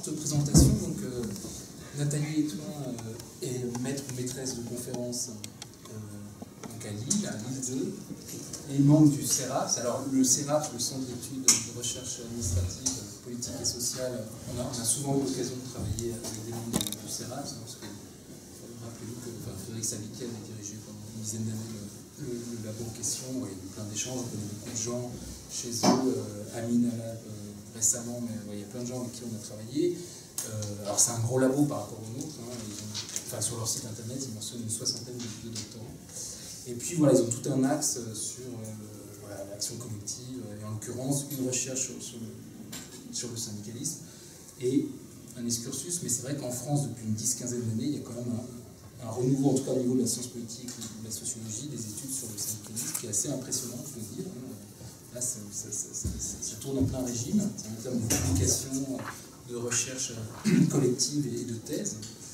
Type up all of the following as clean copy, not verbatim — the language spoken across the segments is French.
courte présentation. Donc, Nathalie Etouin est maître ou maîtresse de conférence donc à Lille 2, et membre du CERAPS. Alors, le CERAPS, le Centre d'études de recherche administrative, politique et sociale, on a souvent eu l'occasion de travailler avec des membres du CERAPS, parce que rappelez-vous que Frédéric Savikian a dirigé pendant une dizaine d'années le labo en question. Il y a eu plein d'échanges, on connaît beaucoup de gens chez eux, Amine Alab récemment, mais il y a plein de gens avec qui on a travaillé. Alors c'est un gros labo par rapport au nôtre, hein, sur leur site internet ils mentionnent une soixantaine de doctorants. Et puis voilà, ils ont tout un axe sur l'action collective, et en l'occurrence une recherche sur le syndicalisme et un excursus, mais c'est vrai qu'en France depuis une 10-15aine d'années, il y a quand même un renouveau, en tout cas au niveau de la science politique ou de la sociologie, des études sur le syndicalisme qui est assez impressionnant, je veux dire. Là, ça tourne en plein régime, en termes de publication, de recherche collective et de thèse.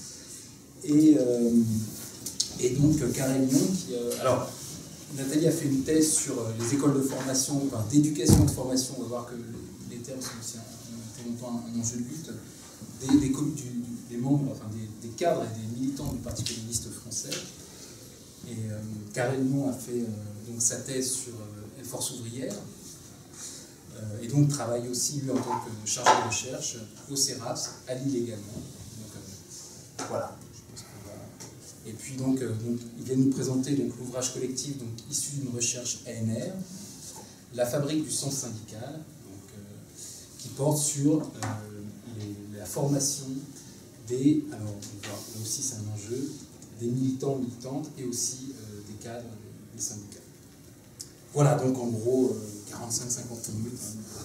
Et donc, Karel Lyon, alors, Nathalie a fait une thèse sur les écoles de formation, enfin, d'éducation et de formation. On va voir que les termes sont aussi longtemps un enjeu de lutte. Des membres, enfin des cadres et des militants du Parti communiste français. Et Karel Lyon a fait donc sa thèse sur les forces ouvrières, et donc travaille aussi lui en tant que chargé de recherche au CERAPS, à Lille également. Donc, voilà. Et puis donc il vient nous présenter l'ouvrage collectif issu d'une recherche ANR, La fabrique du sens syndical, qui porte sur la formation des, alors on voit, là aussi c'est un enjeu, des militants, militantes et aussi des cadres des syndicats. Voilà, donc en gros 45-50 minutes.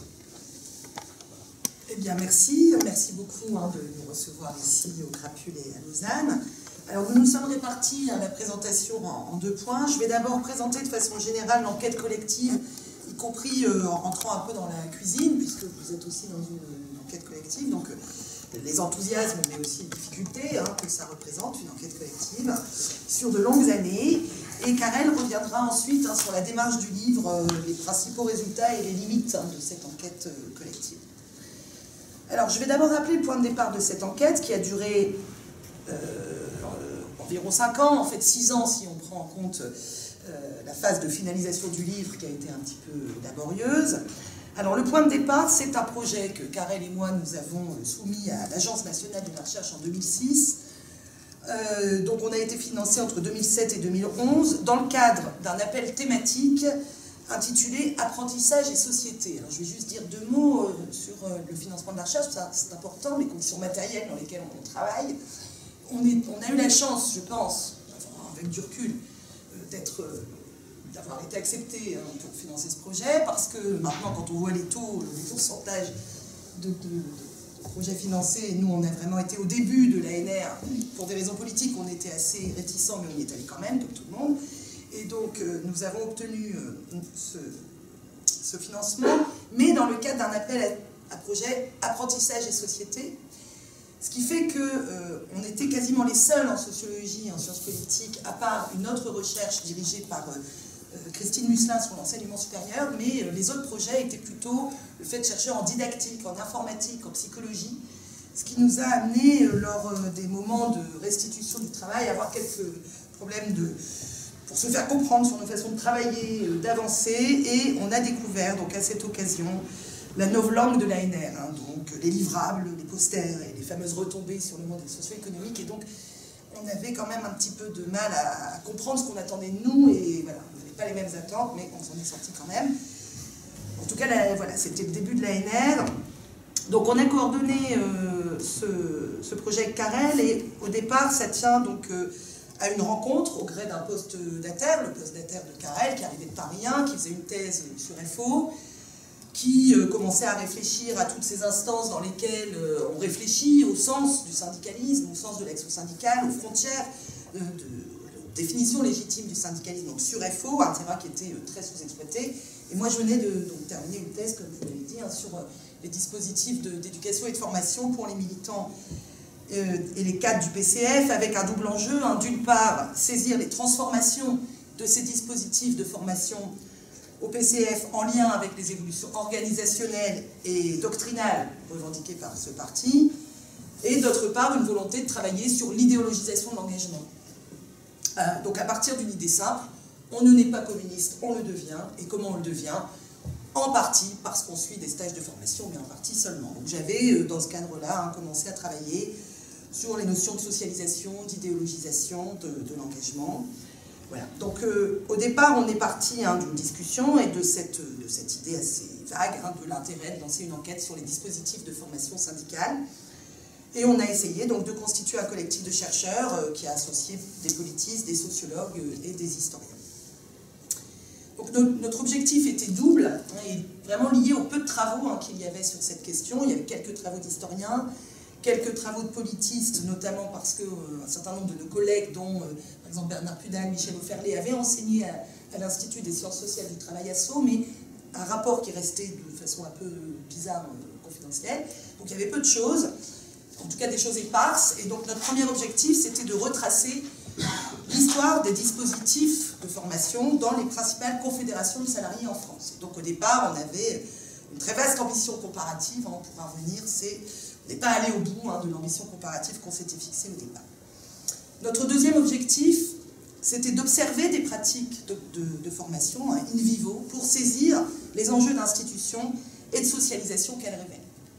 Eh bien merci beaucoup de nous recevoir ici au Crapule et à Lausanne. Alors nous nous sommes répartis la présentation en 2 points. Je vais d'abord présenter de façon générale l'enquête collective, y compris en rentrant un peu dans la cuisine, puisque vous êtes aussi dans une enquête collective, donc les enthousiasmes, mais aussi les difficultés que ça représente, une enquête collective, sur de longues années. Et Karel reviendra ensuite sur la démarche du livre, les principaux résultats et les limites de cette enquête collective. Alors, je vais d'abord rappeler le point de départ de cette enquête, qui a duré environ 5 ans, en fait 6 ans si on prend en compte la phase de finalisation du livre, qui a été un petit peu laborieuse. Alors, le point de départ, c'est un projet que Karel et moi, nous avons soumis à l'Agence nationale de la recherche en 2006. Donc, on a été financé entre 2007 et 2011 dans le cadre d'un appel thématique intitulé « Apprentissage et société ». Alors, je vais juste dire 2 mots sur le financement de la recherche, c'est important, les conditions matérielles dans lesquelles on travaille. On a eu la chance, je pense, avec du recul, d'avoir été accepté pour financer ce projet, parce que maintenant, quand on voit les pourcentages de projets financés, nous, on a vraiment été au début de l'ANR. Pour des raisons politiques, on était assez réticents, mais on y est allé quand même, comme tout le monde. Et donc, nous avons obtenu ce financement, mais dans le cadre d'un appel à projet apprentissage et société, ce qui fait qu'on était quasiment les seuls en sociologie, en sciences politiques, à part une autre recherche dirigée par Christine Musselin sur l'enseignement supérieur, mais les autres projets étaient plutôt le fait de chercher en didactique, en informatique, en psychologie, ce qui nous a amené, lors des moments de restitution du travail, à avoir quelques problèmes pour se faire comprendre sur nos façons de travailler, d'avancer, et on a découvert, donc à cette occasion, la novlangue de l'ANR, donc les livrables, les posters et les fameuses retombées sur le monde socio-économique, et donc on avait quand même un petit peu de mal à comprendre ce qu'on attendait de nous, et voilà, on n'avait pas les mêmes attentes, mais on s'en est sorti quand même. En tout cas, voilà, c'était le début de l'ANR. Donc on a coordonné ce projet avec Karel, et au départ, ça tient donc à une rencontre au gré d'un poste d'ATER, le poste d'ATER de Karel, qui arrivait de Paris 1, qui faisait une thèse sur FO, qui commençait à réfléchir à toutes ces instances dans lesquelles on réfléchit au sens du syndicalisme, au sens de l'action syndicale, aux frontières de définition légitime du syndicalisme, donc sur FO, un terrain qui était très sous-exploité. Et moi, je venais de terminer une thèse, comme vous l'avez dit, sur les dispositifs d'éducation et de formation pour les militants et les cadres du PCF, avec un double enjeu. D'une part, saisir les transformations de ces dispositifs de formation au PCF en lien avec les évolutions organisationnelles et doctrinales revendiquées par ce parti, et d'autre part une volonté de travailler sur l'idéologisation de l'engagement. Donc à partir d'une idée simple, on ne naît pas communiste, on le devient, et comment on le devient? En partie parce qu'on suit des stages de formation, mais en partie seulement. Donc j'avais, dans ce cadre-là, commencé à travailler sur les notions de socialisation, d'idéologisation, de l'engagement. Voilà. Donc au départ, on est parti d'une discussion et de cette idée assez vague de l'intérêt de lancer une enquête sur les dispositifs de formation syndicale. Et on a essayé donc de constituer un collectif de chercheurs qui a associé des politistes, des sociologues et des historiens. Donc notre objectif était double, et vraiment lié au peu de travaux qu'il y avait sur cette question. Il y avait quelques travaux d'historiens, quelques travaux de politistes, notamment parce qu'un certain nombre de nos collègues, dont par exemple Bernard Pudal, Michel Auferlé, avaient enseigné à l'Institut des sciences sociales du travail à Sceaux, mais un rapport qui restait de façon un peu bizarre, confidentielle. Donc il y avait peu de choses, en tout cas des choses éparses, et donc notre premier objectif c'était de retracer l'histoire des dispositifs de formation dans les principales confédérations de salariés en France. Et donc au départ on avait une très vaste ambition comparative, on pourra revenir, on n'est pas allé au bout de l'ambition comparative qu'on s'était fixée au départ. Notre deuxième objectif, c'était d'observer des pratiques de formation in vivo pour saisir les enjeux d'institution et de socialisation qu'elles révèlent.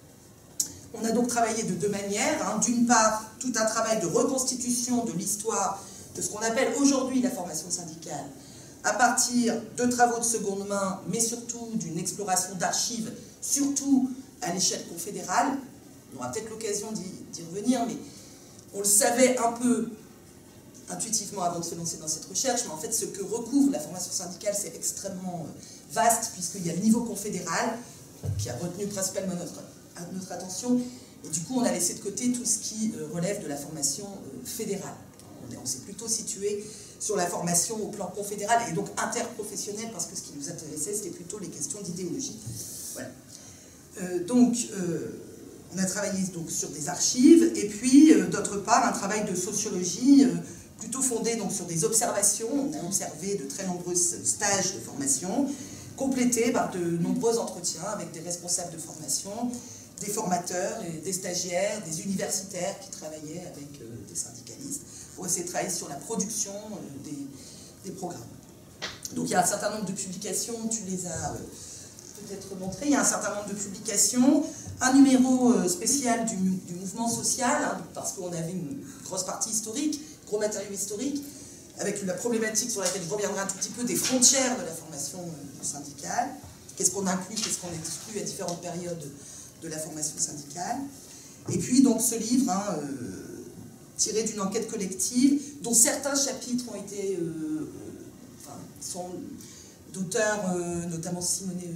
On a donc travaillé de deux manières. D'une part, tout un travail de reconstitution de l'histoire de ce qu'on appelle aujourd'hui la formation syndicale, à partir de travaux de seconde main, mais surtout d'une exploration d'archives, surtout à l'échelle confédérale. On aura peut-être l'occasion d'y revenir, mais on le savait un peu intuitivement avant de se lancer dans cette recherche, mais en fait ce que recouvre la formation syndicale c'est extrêmement vaste, puisqu'il y a le niveau confédéral qui a retenu principalement notre attention, et du coup on a laissé de côté tout ce qui relève de la formation fédérale. On s'est plutôt situé sur la formation au plan confédéral et donc interprofessionnel, parce que ce qui nous intéressait c'était plutôt les questions d'idéologie. Voilà. On a travaillé donc sur des archives, et puis d'autre part un travail de sociologie plutôt fondé donc sur des observations. On a observé de très nombreux stages de formation, complétés par de nombreux entretiens avec des responsables de formation, des formateurs, des stagiaires, des universitaires qui travaillaient avec des syndicalistes pour essayer de travailler sur la production des programmes. Donc il y a un certain nombre de publications, tu les as peut-être montrées, il y a un certain nombre de publications, un numéro spécial du mouvement social, parce qu'on avait une grosse partie historique, gros matériau historique, avec la problématique sur laquelle je reviendrai un tout petit peu des frontières de la formation syndicale, qu'est-ce qu'on inclut, qu'est-ce qu'on exclut à différentes périodes de la formation syndicale. Et puis donc ce livre, tiré d'une enquête collective, dont certains chapitres ont été, sont d'auteurs, notamment Simonet,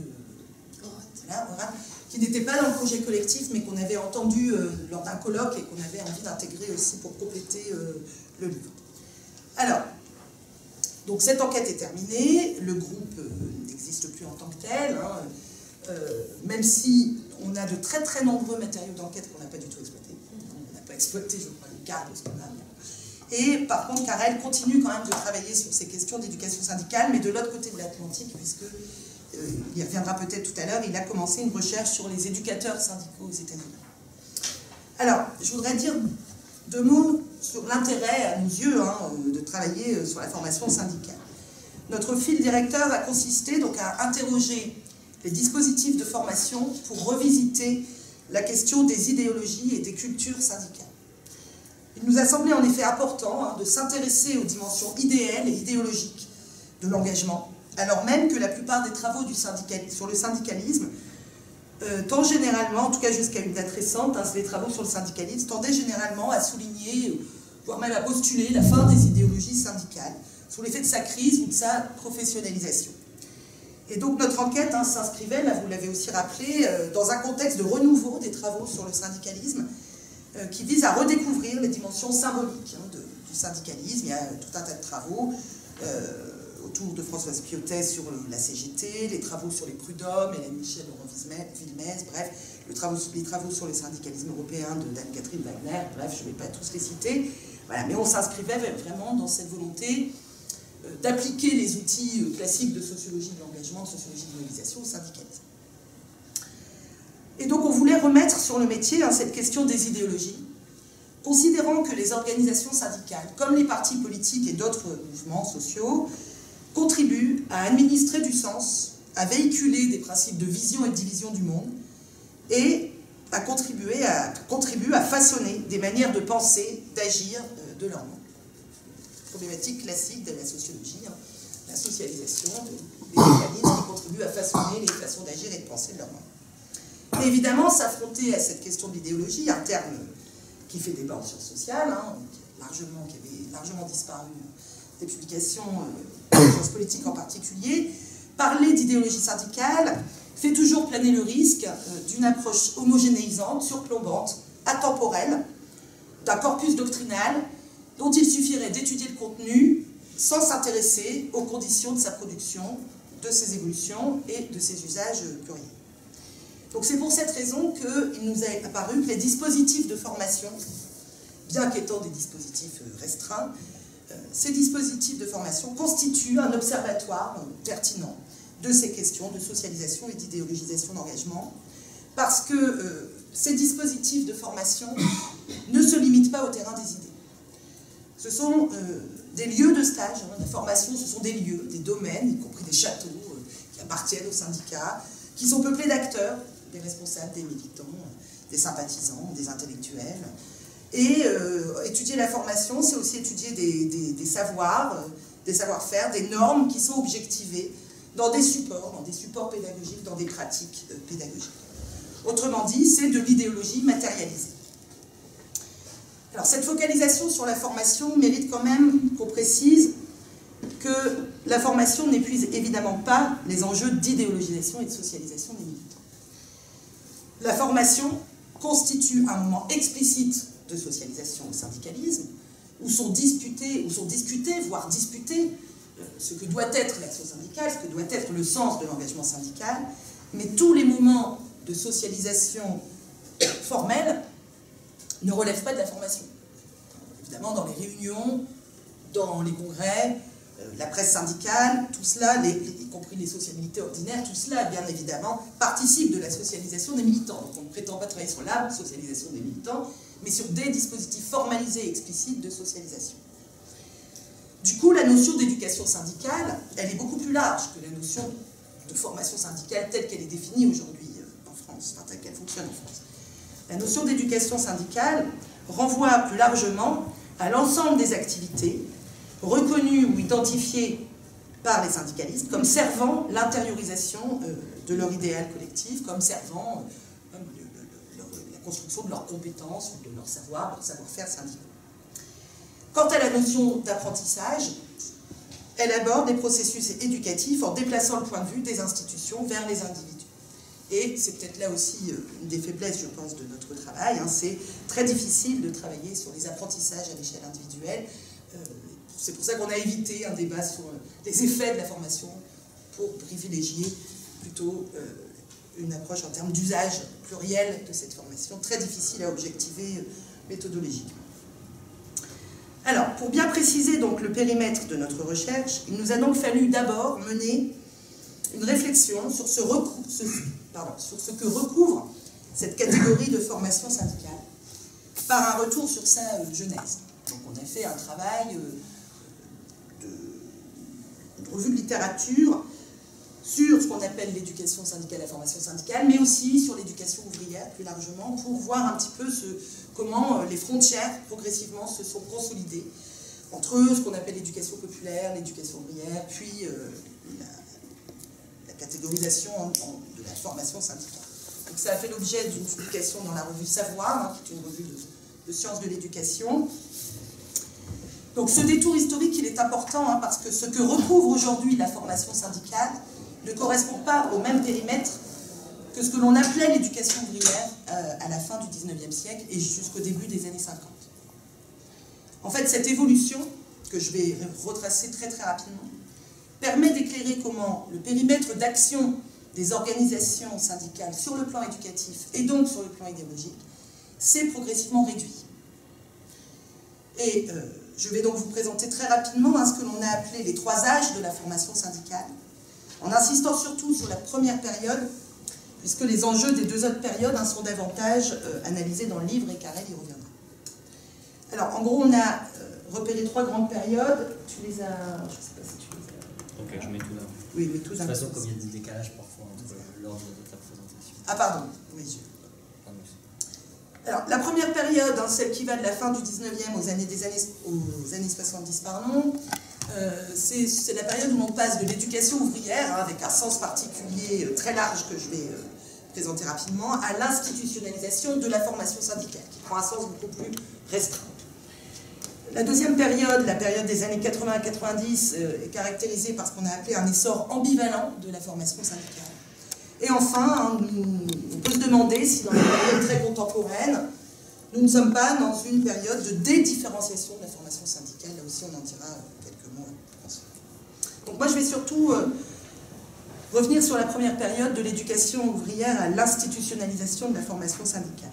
qui n'étaient pas dans le projet collectif, mais qu'on avait entendu lors d'un colloque et qu'on avait envie d'intégrer aussi pour compléter le livre. Alors, donc cette enquête est terminée, le groupe n'existe plus en tant que tel, même si on a de très très nombreux matériaux d'enquête qu'on n'a pas du tout exploités. On n'a pas exploité, je crois, les cas de ce qu'on a. Et par contre, Carrel continue quand même de travailler sur ces questions d'éducation syndicale, mais de l'autre côté de l'Atlantique, puisque il y reviendra peut-être tout à l'heure, il a commencé une recherche sur les éducateurs syndicaux aux États-Unis. Alors, je voudrais dire deux mots sur l'intérêt, à nos yeux, de travailler sur la formation syndicale. Notre fil directeur a consisté donc à interroger les dispositifs de formation pour revisiter la question des idéologies et des cultures syndicales. Il nous a semblé en effet important de s'intéresser aux dimensions idéales et idéologiques de l'engagement, alors même que la plupart des travaux sur le syndicalisme tendent généralement, en tout cas jusqu'à une date récente, les travaux sur le syndicalisme tendaient généralement à souligner, voire même à postuler la fin des idéologies syndicales, sous l'effet de sa crise ou de sa professionnalisation. Et donc notre enquête s'inscrivait, là vous l'avez aussi rappelé, dans un contexte de renouveau des travaux sur le syndicalisme, qui vise à redécouvrir les dimensions symboliques du syndicalisme. Il y a tout un tas de travaux autour de Françoise Piotet sur la CGT, les travaux sur les prud'hommes, Hélène Michel, Laurent Villemez, bref, les travaux sur le syndicalisme européen de Anne-Catherine Wagner, bref, je ne vais pas tous les citer. Voilà, mais on s'inscrivait vraiment dans cette volonté d'appliquer les outils classiques de sociologie de l'engagement, de sociologie de l'organisation au syndicalisme. Et donc on voulait remettre sur le métier cette question des idéologies, considérant que les organisations syndicales, comme les partis politiques et d'autres mouvements sociaux, contribuent à administrer du sens, à véhiculer des principes de vision et de division du monde, et contribuent à façonner des manières de penser, d'agir de leur monde. Problématique classique de la sociologie, hein, la socialisation des mécanismes qui contribuent à façonner les façons d'agir et de penser de leur monde. Et évidemment, s'affronter à cette question de l'idéologie, un terme qui fait débat en sciences sociales, hein, qui avait largement disparu des publications en sciences politiques en particulier, parler d'idéologie syndicale fait toujours planer le risque d'une approche homogénéisante, surplombante, atemporelle, d'un corpus doctrinal dont il suffirait d'étudier le contenu sans s'intéresser aux conditions de sa production, de ses évolutions et de ses usages pluriels. Donc c'est pour cette raison qu'il nous est apparu que les dispositifs de formation, bien qu'étant des dispositifs restreints, ces dispositifs de formation constituent un observatoire pertinent de ces questions de socialisation et d'idéologisation d'engagement, parce que ces dispositifs de formation ne se limitent pas au terrain des idées. Ce sont des lieux de stage, hein, la formation, ce sont des lieux, des domaines, y compris des châteaux qui appartiennent aux syndicats, qui sont peuplés d'acteurs, des responsables, des militants, des sympathisants, des intellectuels. Et étudier la formation, c'est aussi étudier des savoirs, des savoir-faire, des normes qui sont objectivées dans des supports pédagogiques, dans des pratiques pédagogiques. Autrement dit, c'est de l'idéologie matérialisée. Alors cette focalisation sur la formation mérite quand même qu'on précise que la formation n'épuise évidemment pas les enjeux d'idéologisation et de socialisation des militants. La formation constitue un moment explicite de socialisation au syndicalisme, où sont discutés, voire disputés, ce que doit être l'action syndicale, ce que doit être le sens de l'engagement syndical, mais tous les moments de socialisation formelle ne relèvent pas de la formation. Évidemment, dans les réunions, dans les congrès, la presse syndicale, tout cela, y compris les sociabilités ordinaires, tout cela, bien évidemment, participe de la socialisation des militants. Donc on ne prétend pas travailler sur la socialisation des militants, mais sur des dispositifs formalisés et explicites de socialisation. Du coup, la notion d'éducation syndicale, elle est beaucoup plus large que la notion de formation syndicale telle qu'elle est définie aujourd'hui en France, enfin, telle qu'elle fonctionne en France. La notion d'éducation syndicale renvoie plus largement à l'ensemble des activités reconnues ou identifiées par les syndicalistes comme servant l'intériorisation de leur idéal collectif, comme servant la construction de leurs compétences, de leur savoir-faire syndical. Quant à la notion d'apprentissage, elle aborde des processus éducatifs en déplaçant le point de vue des institutions vers les individus. Et c'est peut-être là aussi une des faiblesses, je pense, de notre travail. Hein. C'est très difficile de travailler sur les apprentissages à l'échelle individuelle. C'est pour ça qu'on a évité un débat sur les effets de la formation pour privilégier plutôt une approche en termes d'usage pluriel de cette formation, très difficile à objectiver méthodologiquement. Alors, pour bien préciser donc le périmètre de notre recherche, il nous a donc fallu d'abord mener une réflexion sur ce que recouvre cette catégorie de formation syndicale, par un retour sur sa genèse. Donc on a fait un travail de revue de littérature sur ce qu'on appelle l'éducation syndicale, la formation syndicale, mais aussi sur l'éducation ouvrière plus largement, pour voir un petit peu comment les frontières progressivement se sont consolidées entre ce qu'on appelle l'éducation populaire, l'éducation ouvrière, puis la catégorisation de la formation syndicale. Donc ça a fait l'objet d'une publication dans la revue Savoir, hein, qui est une revue de sciences de l'éducation. Donc ce détour historique, il est important, hein, parce que ce que recouvre aujourd'hui la formation syndicale ne correspond pas au même périmètre que ce que l'on appelait l'éducation ouvrière à la fin du XIXe siècle et jusqu'au début des années 50. En fait, cette évolution, que je vais retracer très très rapidement, permet d'éclairer comment le périmètre d'action des organisations syndicales sur le plan éducatif et donc sur le plan idéologique s'est progressivement réduit. Et je vais donc vous présenter très rapidement ce que l'on a appelé les 3 âges de la formation syndicale, en insistant surtout sur la première période, puisque les enjeux des 2 autres périodes sont davantage analysés dans le livre et Carrel y reviendra. Alors, en gros, on a repéré 3 grandes périodes. Tu les as... Je ne sais pas si tu les as... Ok, je mets tout là. Oui, mais tout De toute façon, comme il y a des décalages parfois entre l'ordre de ta présentation. Ah, pardon. Oui, Alors, la première période, hein, celle qui va de la fin du 19e aux années 70, pardon, c'est la période où l'on passe de l'éducation ouvrière, hein, avec un sens particulier très large que je vais présenter rapidement, à l'institutionnalisation de la formation syndicale, qui prend un sens beaucoup plus restreint. La deuxième période, la période des années 80 à 90, est caractérisée par ce qu'on a appelé un essor ambivalent de la formation syndicale. Et enfin, hein, on peut se demander si dans la période très contemporaine, nous ne sommes pas dans une période de dédifférenciation de la formation syndicale. Là aussi, on en dira quelques mots. Donc moi, je vais surtout revenir sur la première période de l'éducation ouvrière à l'institutionnalisation de la formation syndicale.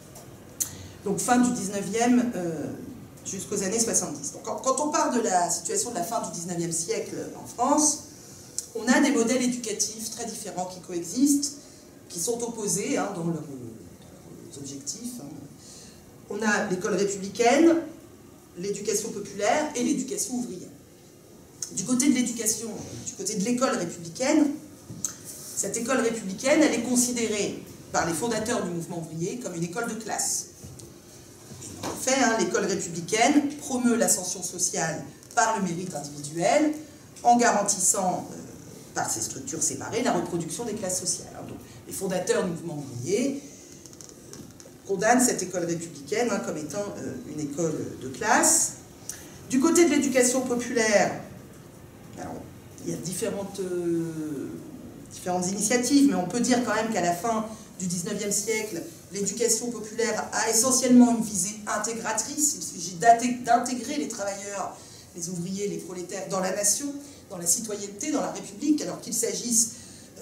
Donc fin du 19e jusqu'aux années 70. Donc, quand on part de la situation de la fin du 19e siècle en France, on a des modèles éducatifs très différents qui coexistent, qui sont opposés hein, dans leurs objectifs. Hein. On a l'école républicaine, l'éducation populaire et l'éducation ouvrière. Du côté de l'éducation, du côté de l'école républicaine, cette école républicaine, elle est considérée par les fondateurs du mouvement ouvrier comme une école de classe. En fait, hein, l'école républicaine promeut l'ascension sociale par le mérite individuel, en garantissant par ces structures séparées la reproduction des classes sociales. Donc, les fondateurs du mouvement ouvrier condamnent cette école républicaine hein, comme étant une école de classe. Du côté de l'éducation populaire, alors, il y a différentes initiatives, mais on peut dire quand même qu'à la fin du 19e siècle, l'éducation populaire a essentiellement une visée intégratrice. Il s'agit d'intégrer les travailleurs, les ouvriers, les prolétaires dans la nation, dans la citoyenneté, dans la République, alors qu'il s'agisse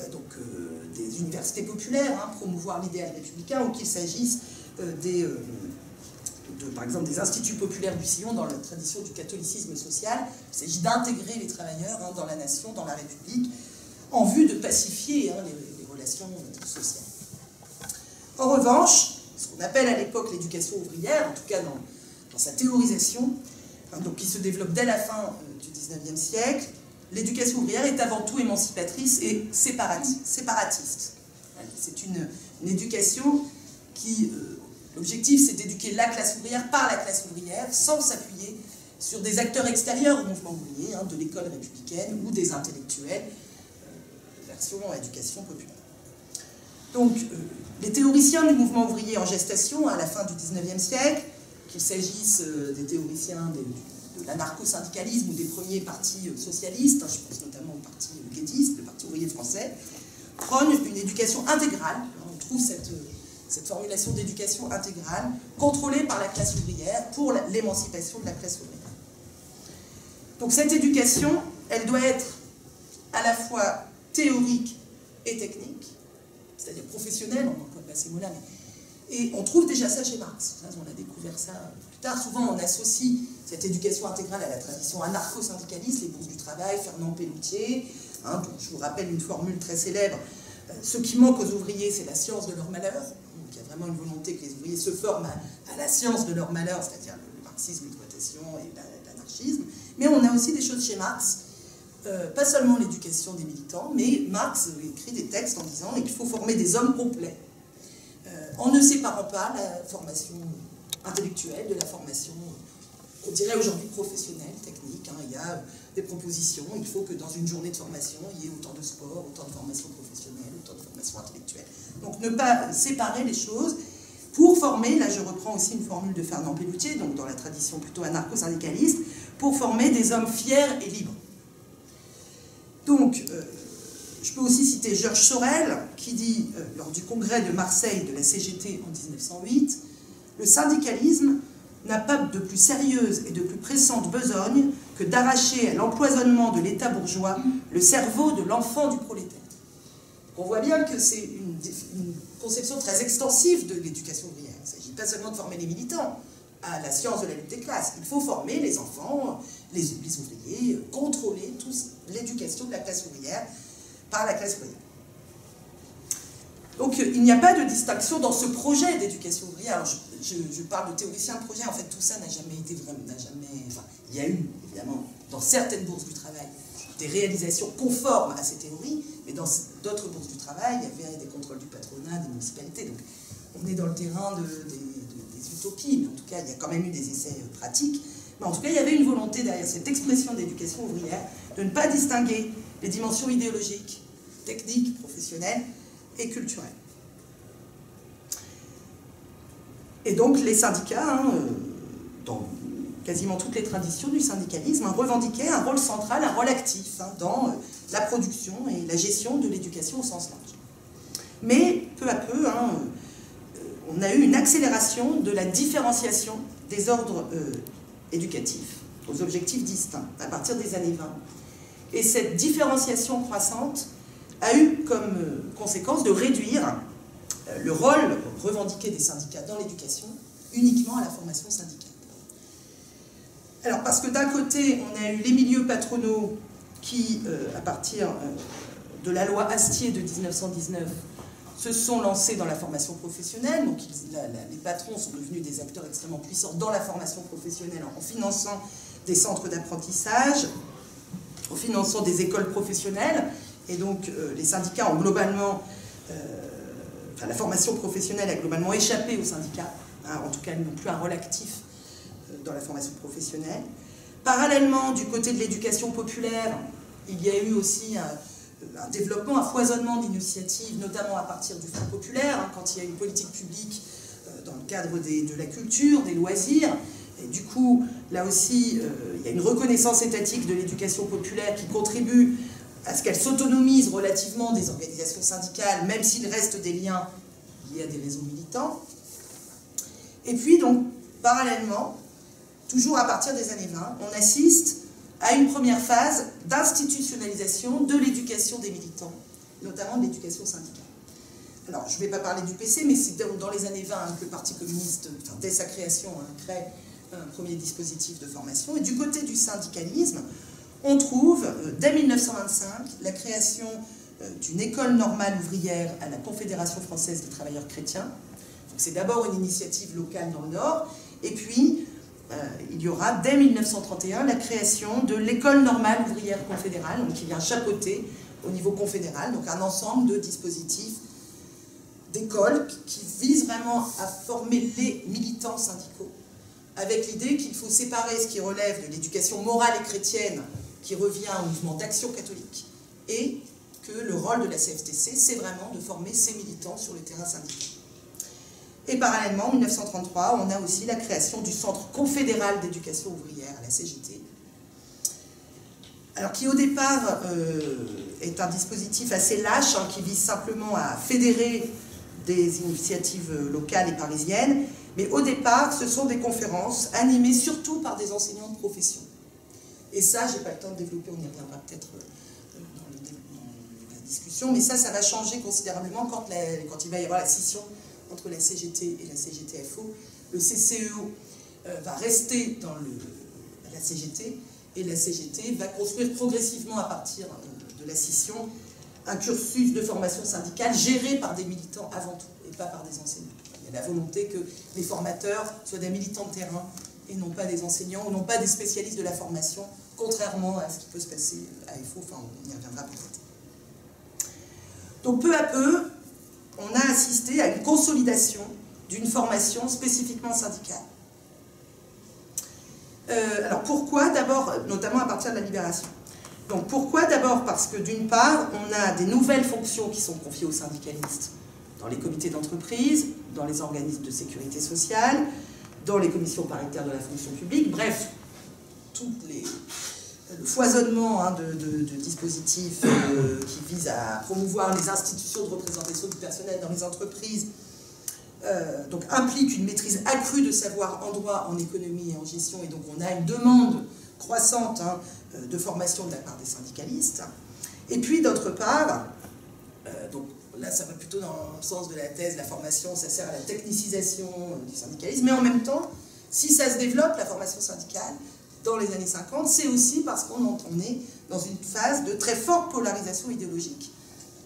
des universités populaires, hein, promouvoir l'idéal républicain, ou qu'il s'agisse par exemple des instituts populaires du Sillon dans la tradition du catholicisme social. Il s'agit d'intégrer les travailleurs hein, dans la nation, dans la République, en vue de pacifier hein, les relations sociales. En revanche, ce qu'on appelle à l'époque l'éducation ouvrière, en tout cas dans sa théorisation, hein, donc qui se développe dès la fin du 19e siècle, l'éducation ouvrière est avant tout émancipatrice et séparatiste. C'est une éducation qui, l'objectif c'est d'éduquer la classe ouvrière par la classe ouvrière, sans s'appuyer sur des acteurs extérieurs au mouvement ouvrier, hein, de l'école républicaine ou des intellectuels, version éducation populaire. Donc, les théoriciens du mouvement ouvrier en gestation à la fin du 19e siècle, qu'il s'agisse des théoriciens de l'anarcho-syndicalisme ou des premiers partis socialistes, hein, je pense notamment au parti guettiste, le Parti ouvrier français, prônent une éducation intégrale. On trouve cette formulation d'éducation intégrale, contrôlée par la classe ouvrière pour l'émancipation de la classe ouvrière. Donc cette éducation, elle doit être à la fois théorique et technique, c'est-à-dire professionnelle, on n'emploie pas ces mots-là, et on trouve déjà ça chez Marx. On a découvert ça plus tard. Souvent, on associe cette éducation intégrale à la tradition anarcho-syndicaliste, les bourses du travail, Fernand Pelloutier, hein, dont je vous rappelle une formule très célèbre. Ce qui manque aux ouvriers, c'est la science de leur malheur. Donc, il y a vraiment une volonté que les ouvriers se forment à la science de leur malheur, c'est-à-dire le marxisme, l'exploitation et l'anarchisme. Mais on a aussi des choses chez Marx, pas seulement l'éducation des militants, mais Marx écrit des textes en disant qu'il faut former des hommes complets, en ne séparant pas la formation intellectuelle de la formation, on dirait aujourd'hui professionnelle, technique. Hein. Il y a des propositions, il faut que dans une journée de formation, il y ait autant de sport, autant de formation professionnelle, autant de formation intellectuelle. Donc ne pas séparer les choses pour former, là je reprends aussi une formule de Fernand Pelloutier, donc dans la tradition plutôt anarcho-syndicaliste, pour former des hommes fiers et libres. Donc, je peux aussi citer Georges Sorel, qui dit, lors du congrès de Marseille de la CGT en 1908, « Le syndicalisme n'a pas de plus sérieuse et de plus pressante besogne que d'arracher à l'empoisonnement de l'État bourgeois le cerveau de l'enfant du prolétaire. » On voit bien que c'est une conception très extensive de l'éducation ouvrière. Il ne s'agit pas seulement de former les militants à la science de la lutte des classes. Il faut former les enfants, les ouvriers, contrôler l'éducation de la classe ouvrière par la classe ouvrière. Donc il n'y a pas de distinction dans ce projet d'éducation ouvrière. Alors, je parle de théoricien de projet, en fait tout ça n'a jamais été vraiment, enfin, il y a eu évidemment dans certaines bourses du travail des réalisations conformes à ces théories, mais dans d'autres bourses du travail, il y avait des contrôles du patronat, des municipalités, donc on est dans le terrain des utopies, mais en tout cas il y a quand même eu des essais pratiques, mais en tout cas il y avait une volonté derrière cette expression d'éducation ouvrière de ne pas distinguer les dimensions idéologiques, techniques, professionnelles et culturelles. Et donc les syndicats, dans quasiment toutes les traditions du syndicalisme, revendiquaient un rôle central, un rôle actif dans la production et la gestion de l'éducation au sens large. Mais peu à peu, on a eu une accélération de la différenciation des ordres éducatifs aux objectifs distincts à partir des années 20. Et cette différenciation croissante a eu comme conséquence de réduire le rôle revendiqué des syndicats dans l'éducation uniquement à la formation syndicale. Alors parce que d'un côté, on a eu les milieux patronaux qui, à partir de la loi Astier de 1919, se sont lancés dans la formation professionnelle. Donc les patrons sont devenus des acteurs extrêmement puissants dans la formation professionnelle en finançant des centres d'apprentissage, en finançant des écoles professionnelles. Et donc les syndicats ont globalement... la formation professionnelle a globalement échappé aux syndicats. En tout cas, ils n'ont plus un rôle actif dans la formation professionnelle. Parallèlement, du côté de l'éducation populaire, il y a eu aussi un développement, un foisonnement d'initiatives, notamment à partir du Front populaire, quand il y a une politique publique dans le cadre de la culture, des loisirs. Et du coup, là aussi, il y a une reconnaissance étatique de l'éducation populaire qui contribue à ce qu'elle s'autonomise relativement des organisations syndicales, même s'il reste des liens liés à des réseaux militants. Et puis, donc, parallèlement, toujours à partir des années 20, on assiste à une première phase d'institutionnalisation de l'éducation des militants, notamment de l'éducation syndicale. Alors, je ne vais pas parler du PC, mais c'est dans les années 20 que le Parti communiste, dès sa création, crée un premier dispositif de formation. Et du côté du syndicalisme, on trouve, dès 1925, la création d'une école normale ouvrière à la Confédération française des travailleurs chrétiens. C'est d'abord une initiative locale dans le Nord, et puis il y aura, dès 1931, la création de l'école normale ouvrière confédérale, donc qui vient chapeauter au niveau confédéral, donc un ensemble de dispositifs d'écoles qui visent vraiment à former les militants syndicaux, avec l'idée qu'il faut séparer ce qui relève de l'éducation morale et chrétienne, qui revient au mouvement d'action catholique, et que le rôle de la CFTC, c'est vraiment de former ces militants sur le terrain syndical. Et parallèlement, en 1933, on a aussi la création du Centre confédéral d'éducation ouvrière, la CGT, alors qui au départ est un dispositif assez lâche, qui vise simplement à fédérer des initiatives locales et parisiennes, mais au départ, ce sont des conférences animées surtout par des enseignants de profession. Et ça, je n'ai pas le temps de développer, on y reviendra peut-être dans la discussion, mais ça va changer considérablement quand il va y avoir la scission entre la CGT et la CGT-FO. Le CCEO va rester dans la CGT, et la CGT va construire progressivement, à partir de la scission, un cursus de formation syndicale géré par des militants avant tout, et pas par des enseignants. Il y a la volonté que les formateurs soient des militants de terrain, et non pas des enseignants, ou non pas des spécialistes de la formation, contrairement à ce qui peut se passer à FO, enfin on y reviendra peut-être. Donc peu à peu, on a assisté à une consolidation d'une formation spécifiquement syndicale. Alors pourquoi? D'abord, notamment à partir de la Libération. Donc pourquoi? D'abord parce que d'une part, on a des nouvelles fonctions qui sont confiées aux syndicalistes dans les comités d'entreprise, dans les organismes de sécurité sociale, dans les commissions paritaires de la fonction publique, bref, le foisonnement de dispositifs qui visent à promouvoir les institutions de représentation du personnel dans les entreprises, donc implique une maîtrise accrue de savoir en droit, en économie et en gestion, et donc on a une demande croissante de formation de la part des syndicalistes. Et puis d'autre part, donc là ça va plutôt dans le sens de la thèse, la formation, ça sert à la technicisation du syndicalisme, mais en même temps, si ça se développe, la formation syndicale, dans les années 50, c'est aussi parce qu'on est dans une phase de très forte polarisation idéologique,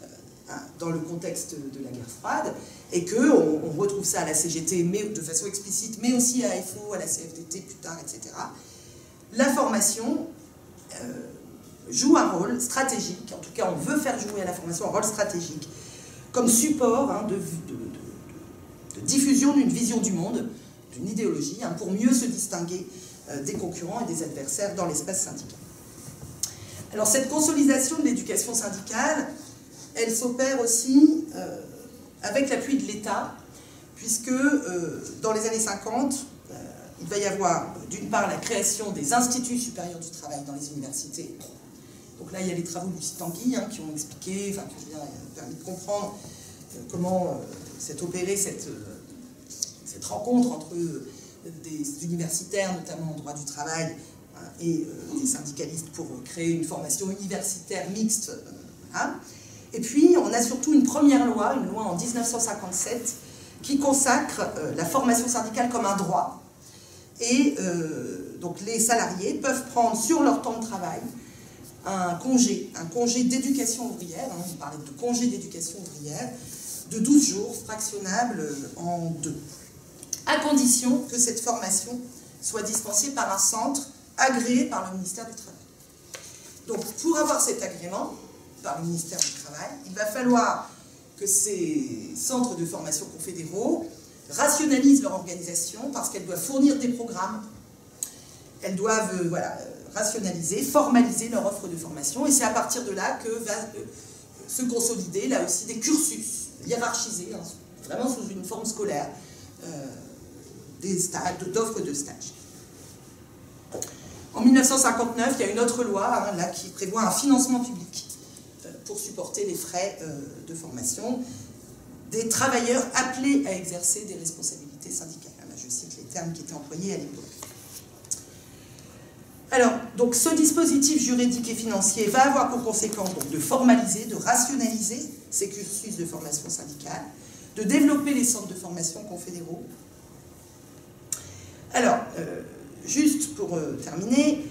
hein, dans le contexte de la guerre froide, et qu'on retrouve ça à la CGT mais, de façon explicite, mais aussi à FO, à la CFDT plus tard, etc. La formation joue un rôle stratégique, en tout cas on veut faire jouer à la formation un rôle stratégique, comme support hein, de diffusion d'une vision du monde, d'une idéologie, hein, pour mieux se distinguer des concurrents et des adversaires dans l'espace syndical. Alors cette consolidation de l'éducation syndicale, elle s'opère aussi avec l'appui de l'État, puisque dans les années 50, il va y avoir d'une part la création des instituts supérieurs du travail dans les universités. Donc là, il y a les travaux de Lucie Tanguy hein, qui ont expliqué, enfin qui ont permis de comprendre comment s'est opérée cette rencontre entre des universitaires, notamment en droit du travail, hein, et des syndicalistes pour créer une formation universitaire mixte. Hein. Et puis, on a surtout une première loi, une loi en 1957, qui consacre la formation syndicale comme un droit. Et donc les salariés peuvent prendre sur leur temps de travail un congé d'éducation ouvrière, hein, on parlait de congé d'éducation ouvrière, de 12 jours, fractionnable en 2, à condition que cette formation soit dispensée par un centre agréé par le ministère du Travail. Donc, pour avoir cet agrément par le ministère du Travail, il va falloir que ces centres de formation confédéraux rationalisent leur organisation parce qu'elles doivent fournir des programmes, elles doivent rationaliser, formaliser leur offre de formation, et c'est à partir de là que va se consolider, là aussi, des cursus hiérarchisés, hein, vraiment sous une forme scolaire, des stages, d'offres de stage. En 1959, il y a une autre loi hein, là, qui prévoit un financement public pour supporter les frais de formation des travailleurs appelés à exercer des responsabilités syndicales. Là, je cite les termes qui étaient employés à l'époque. Alors, donc, ce dispositif juridique et financier va avoir pour conséquence donc, de formaliser, de rationaliser ces cursus de formation syndicale, de développer les centres de formation confédéraux. Alors, juste pour terminer,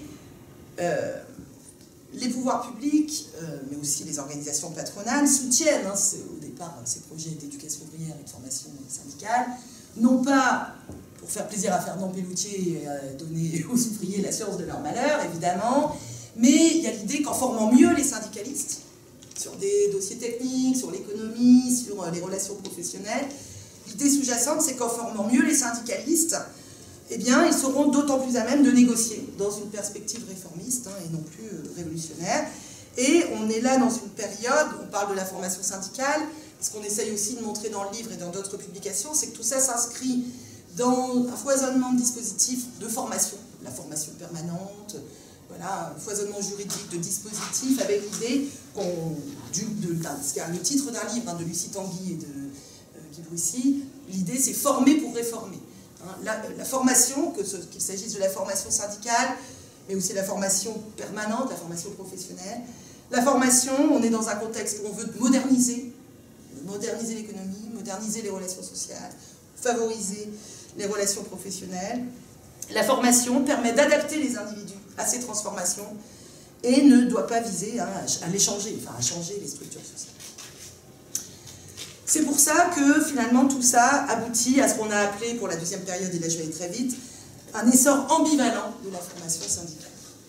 les pouvoirs publics, mais aussi les organisations patronales, soutiennent hein, au départ ces projets d'éducation ouvrière et de formation syndicale, non pas pour faire plaisir à Fernand Pelloutier et donner aux ouvriers la science de leur malheur, évidemment, mais il y a l'idée qu'en formant mieux les syndicalistes, sur des dossiers techniques, sur l'économie, sur les relations professionnelles, l'idée sous-jacente, c'est qu'en formant mieux les syndicalistes, eh bien, ils seront d'autant plus à même de négocier dans une perspective réformiste hein, et non plus révolutionnaire. Et on est là dans une période, on parle de la formation syndicale, ce qu'on essaye aussi de montrer dans le livre et dans d'autres publications, c'est que tout ça s'inscrit dans un foisonnement de dispositifs de formation, la formation permanente, voilà, un foisonnement juridique de dispositifs avec l'idée c'est le titre d'un livre hein, de Lucie Tanguy et de Guy Broussy, l'idée c'est former pour réformer. Hein, la formation, qu'il s'agisse de la formation syndicale, mais aussi la formation permanente, la formation professionnelle. La formation, on est dans un contexte où on veut moderniser l'économie, moderniser les relations sociales, favoriser les relations professionnelles. La formation permet d'adapter les individus à ces transformations et ne doit pas viser à les changer, enfin à changer les structures sociales. C'est pour ça que finalement tout ça aboutit à ce qu'on a appelé pour la deuxième période, et là je vais aller très vite, un essor ambivalent de la formation syndicale.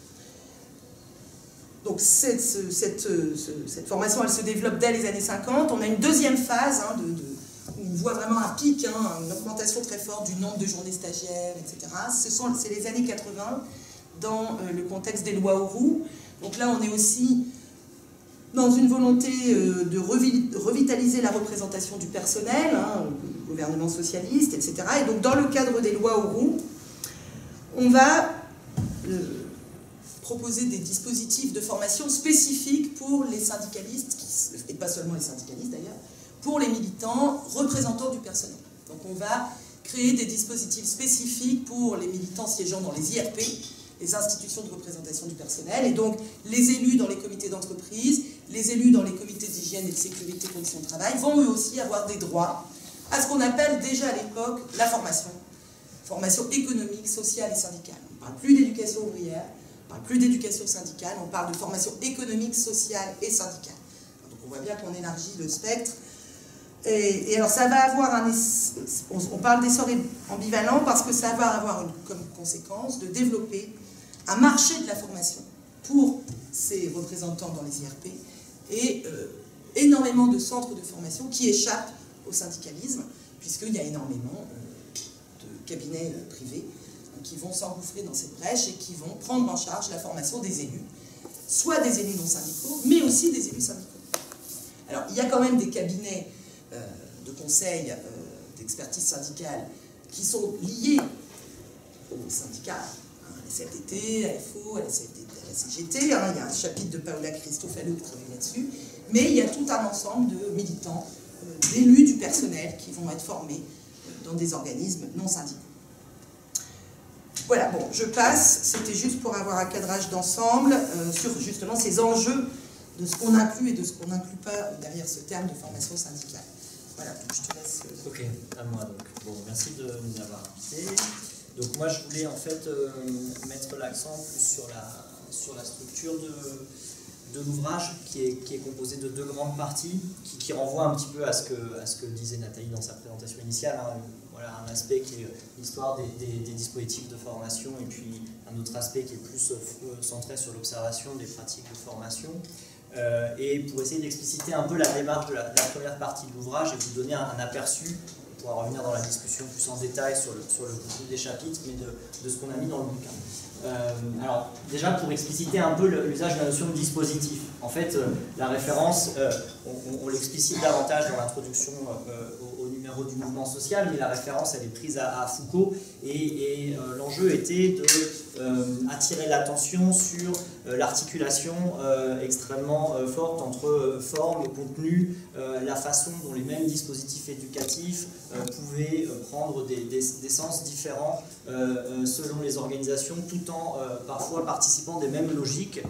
Donc cette formation, elle se développe dès les années 50. On a une deuxième phase hein, où on voit vraiment un pic, hein, une augmentation très forte du nombre de journées stagiaires, etc. C'est les années 80 dans le contexte des lois Auroux. Donc là, on est aussi dans une volonté de revitaliser la représentation du personnel, hein, gouvernement socialiste, etc. Et donc dans le cadre des lois Auroux, on va proposer des dispositifs de formation spécifiques pour les syndicalistes, et pas seulement les syndicalistes d'ailleurs, pour les militants représentants du personnel. Donc on va créer des dispositifs spécifiques pour les militants siégeant dans les IRP, les institutions de représentation du personnel, et donc les élus dans les comités d'entreprise, les élus dans les comités d'hygiène et de sécurité conditions de travail vont eux aussi avoir des droits à ce qu'on appelle déjà à l'époque la formation économique, sociale et syndicale. On ne parle plus d'éducation ouvrière, on ne parle plus d'éducation syndicale, on parle de formation économique, sociale et syndicale. Donc on voit bien qu'on élargit le spectre. Et alors ça va avoir on parle d'essor ambivalent parce que ça va avoir comme conséquence de développer un marché de la formation pour ces représentants dans les IRP et énormément de centres de formation qui échappent au syndicalisme, puisqu'il y a énormément de cabinets privés qui vont s'engouffrer dans cette brèche et qui vont prendre en charge la formation des élus, soit des élus non syndicaux, mais aussi des élus syndicaux. Alors, il y a quand même des cabinets de conseil, d'expertise syndicale, qui sont liés aux syndicats, à la CFDT, à l'FO, à la CGT, il y a un chapitre de Paola Cristofoulou qui travaille là-dessus, mais il y a tout un ensemble de militants, d'élus du personnel qui vont être formés dans des organismes non syndicaux. Voilà, bon, je passe, c'était juste pour avoir un cadrage d'ensemble sur justement ces enjeux de ce qu'on inclut et de ce qu'on n'inclut pas derrière ce terme de formation syndicale. Voilà, je te laisse. Ok, à moi donc. Bon, merci de nous avoir invités. Donc moi je voulais en fait mettre l'accent plus sur la structure de l'ouvrage qui est composé de deux grandes parties qui renvoient un petit peu à ce que disait Nathalie dans sa présentation initiale. Hein. Voilà, un aspect qui est l'histoire des dispositifs de formation et puis un autre aspect qui est plus centré sur l'observation des pratiques de formation. Et pour essayer d'expliciter un peu la démarche de la première partie de l'ouvrage et vous donner un aperçu, on pourra revenir dans la discussion plus en détail sur le contenu des chapitres, mais de ce qu'on a mis dans le bouquin. Alors déjà pour expliciter un peu l'usage de la notion de dispositif, en fait la référence, on l'explicite davantage dans l'introduction au numéro du mouvement social, mais la référence elle est prise à Foucault et l'enjeu était attirer l'attention sur l'articulation extrêmement forte entre forme et contenu, la façon dont les mêmes dispositifs éducatifs pouvaient prendre des sens différents selon les organisations, tout en parfois participant des mêmes logiques.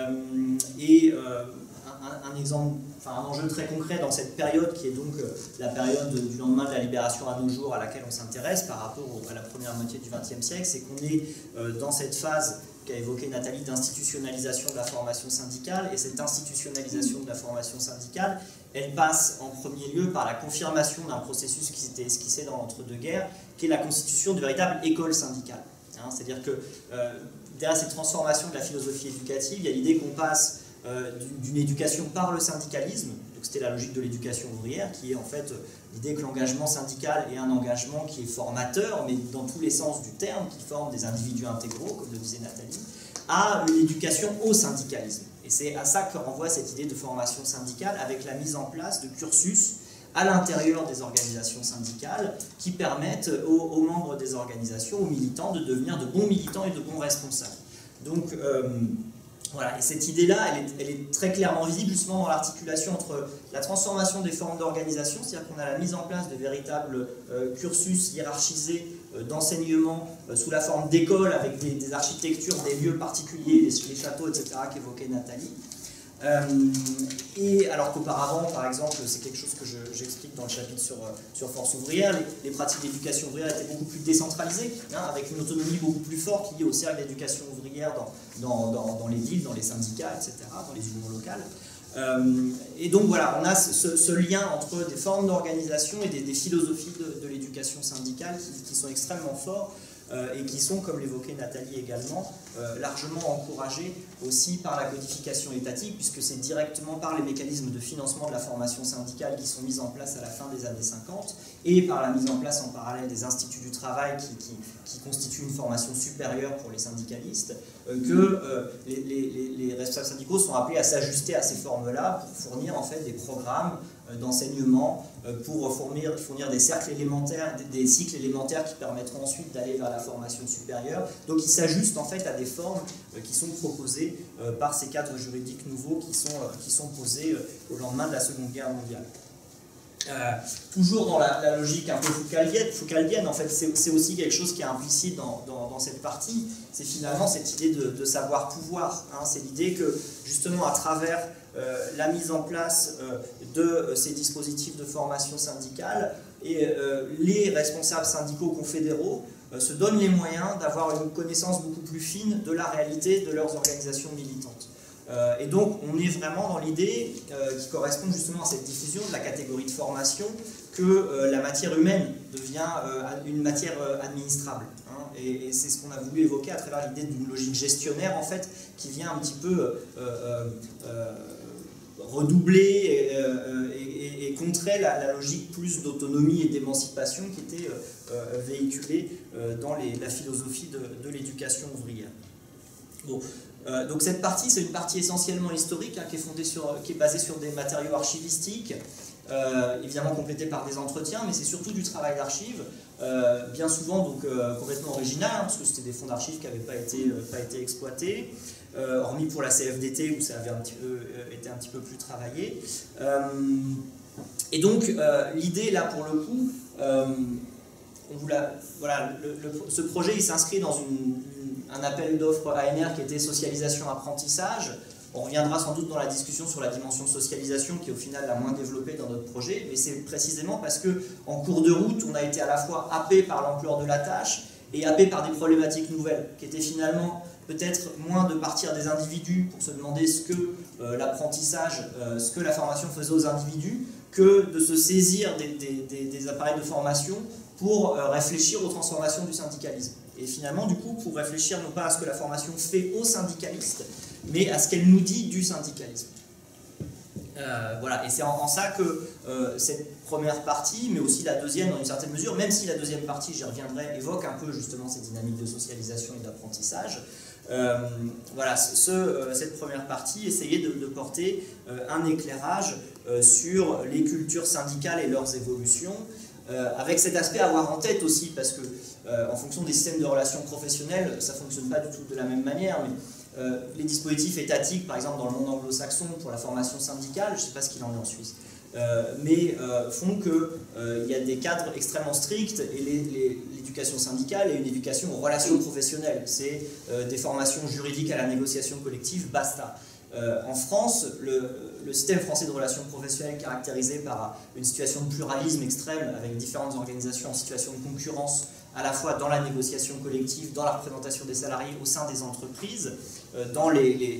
Un exemple, enfin un enjeu très concret dans cette période qui est donc la période du lendemain de la libération à nos jours à laquelle on s'intéresse par rapport à la première moitié du XXe siècle, c'est qu'on est dans cette phase qu'a évoqué Nathalie d'institutionnalisation de la formation syndicale, et cette institutionnalisation de la formation syndicale, elle passe en premier lieu par la confirmation d'un processus qui s'était esquissé dans l'entre-deux-guerres, qui est la constitution de véritable école syndicale. Hein, c'est-à-dire que derrière cette transformation de la philosophie éducative, il y a l'idée qu'on passe d'une éducation par le syndicalisme, donc c'était la logique de l'éducation ouvrière, qui est en fait l'idée que l'engagement syndical est un engagement qui est formateur, mais dans tous les sens du terme, qui forme des individus intégraux, comme le disait Nathalie, à une éducation au syndicalisme. Et c'est à ça que renvoie cette idée de formation syndicale, avec la mise en place de cursus à l'intérieur des organisations syndicales qui permettent aux membres des organisations, aux militants, de devenir de bons militants et de bons responsables. Donc, voilà, et cette idée-là, elle est très clairement visible justement dans l'articulation entre la transformation des formes d'organisation, c'est-à-dire qu'on a la mise en place de véritables cursus hiérarchisés d'enseignement sous la forme d'écoles avec des architectures, des lieux particuliers, les châteaux, etc., qu'évoquait Nathalie. Et alors qu'auparavant, par exemple, c'est quelque chose que j'explique dans le chapitre sur Force ouvrière, les pratiques d'éducation ouvrière étaient beaucoup plus décentralisées, hein, avec une autonomie beaucoup plus forte liée au cercle d'éducation ouvrière dans les villes, dans les syndicats, etc., dans les unions locales. Et donc voilà, on a ce lien entre des formes d'organisation et des philosophies de l'éducation syndicale qui sont extrêmement forts et qui sont, comme l'évoquait Nathalie également, largement encouragés aussi par la codification étatique, puisque c'est directement par les mécanismes de financement de la formation syndicale qui sont mis en place à la fin des années 50 et par la mise en place en parallèle des instituts du travail qui constituent une formation supérieure pour les syndicalistes, que les responsables syndicaux sont appelés à s'ajuster à ces formes-là pour fournir en fait des programmes d'enseignement, pour fournir des cercles élémentaires, des cycles élémentaires qui permettront ensuite d'aller vers la formation supérieure. Donc ils s'ajustent en fait à des formes qui sont proposées par ces cadres juridiques nouveaux qui sont posés au lendemain de la Seconde Guerre mondiale. Toujours dans la logique un peu foucaldienne, en fait, c'est aussi quelque chose qui est implicite dans cette partie, c'est finalement cette idée de savoir-pouvoir. Hein, c'est l'idée que, justement, à travers la mise en place de ces dispositifs de formation syndicale, et les responsables syndicaux confédéraux se donnent les moyens d'avoir une connaissance beaucoup plus fine de la réalité de leurs organisations militantes. Et donc on est vraiment dans l'idée qui correspond justement à cette diffusion de la catégorie de formation que la matière humaine devient une matière administrable. Hein, et c'est ce qu'on a voulu évoquer à travers l'idée d'une logique gestionnaire en fait, qui vient un petit peu redoubler et contrer la logique plus d'autonomie et d'émancipation qui était véhiculée dans la philosophie de l'éducation ouvrière. Bon. Donc cette partie, c'est une partie essentiellement historique, hein, qui est basée sur des matériaux archivistiques, évidemment complétés par des entretiens, mais c'est surtout du travail d'archives, bien souvent donc, complètement original, hein, parce que c'était des fonds d'archives qui n'avaient pas été exploités, hormis pour la CFDT où ça avait été un petit peu plus travaillé. Et donc l'idée là pour le coup, ce projet il s'inscrit dans un appel d'offres ANR qui était socialisation-apprentissage. On reviendra sans doute dans la discussion sur la dimension socialisation qui est au final la moins développée dans notre projet, mais c'est précisément parce qu'en cours de route, on a été à la fois happé par l'ampleur de la tâche et happé par des problématiques nouvelles, qui étaient finalement peut-être moins de partir des individus pour se demander ce que l'apprentissage, ce que la formation faisait aux individus, que de se saisir des appareils de formation pour réfléchir aux transformations du syndicalisme. Et finalement, du coup, pour réfléchir non pas à ce que la formation fait aux syndicalistes, mais à ce qu'elle nous dit du syndicalisme. Voilà, et c'est en ça que cette première partie, mais aussi la deuxième dans une certaine mesure, même si la deuxième partie, j'y reviendrai, évoque un peu justement ces dynamiques de socialisation et d'apprentissage. Voilà, cette première partie essayait de porter un éclairage sur les cultures syndicales et leurs évolutions, avec cet aspect à avoir en tête aussi, parce que en fonction des systèmes de relations professionnelles, ça ne fonctionne pas du tout de la même manière, mais les dispositifs étatiques, par exemple dans le monde anglo-saxon pour la formation syndicale, je ne sais pas ce qu'il en est en Suisse, mais font qu'il y a des cadres extrêmement stricts et l'éducation syndicale est une éducation aux relations professionnelles. C'est des formations juridiques à la négociation collective, basta. En France, le système français de relations professionnelles caractérisé par une situation de pluralisme extrême avec différentes organisations en situation de concurrence à la fois dans la négociation collective, dans la représentation des salariés au sein des entreprises, dans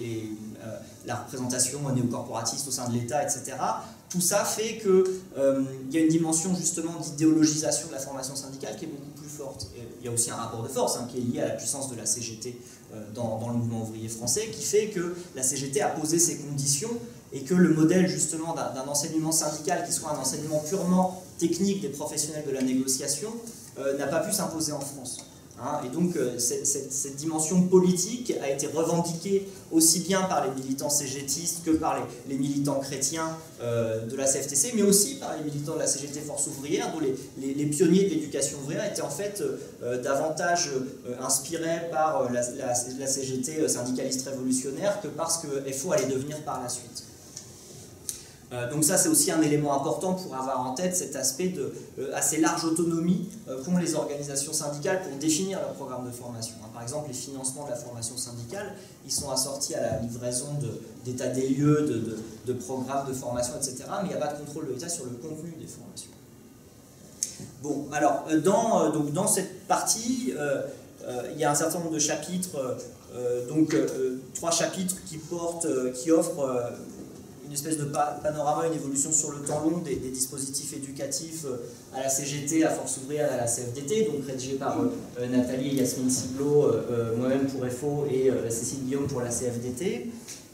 la représentation néocorporatiste au sein de l'État, etc. Tout ça fait qu'il y a une dimension justement d'idéologisation de la formation syndicale qui est beaucoup plus forte. Et il y a aussi un rapport de force qui est lié à la puissance de la CGT dans le mouvement ouvrier français, qui fait que la CGT a posé ses conditions et que le modèle justement d'un enseignement syndical qui soit un enseignement purement technique des professionnels de la négociation n'a pas pu s'imposer en France. Hein, et donc cette dimension politique a été revendiquée aussi bien par les militants cégétistes que par les militants chrétiens de la CFTC, mais aussi par les militants de la CGT Force ouvrière, dont les pionniers de l'éducation ouvrière étaient en fait davantage inspirés par la CGT syndicaliste révolutionnaire que parce que FO allait devenir par la suite. Donc ça c'est aussi un élément important pour avoir en tête cet aspect de assez large autonomie qu'ont les organisations syndicales pour définir leur programme de formation. Par exemple, les financements de la formation syndicale, ils sont assortis à la livraison d'états des lieux, de programmes de formation, etc. Mais il n'y a pas de contrôle de l'État sur le contenu des formations. Bon, alors dans cette partie, il y a un certain nombre de chapitres, 3 chapitres qui offrent une espèce de panorama, une évolution sur le temps long des dispositifs éducatifs à la CGT, à Force ouvrière et à la CFDT, donc rédigé par Nathalie et Yasmine Ciblot, moi-même pour FO et Cécile Guillaume pour la CFDT,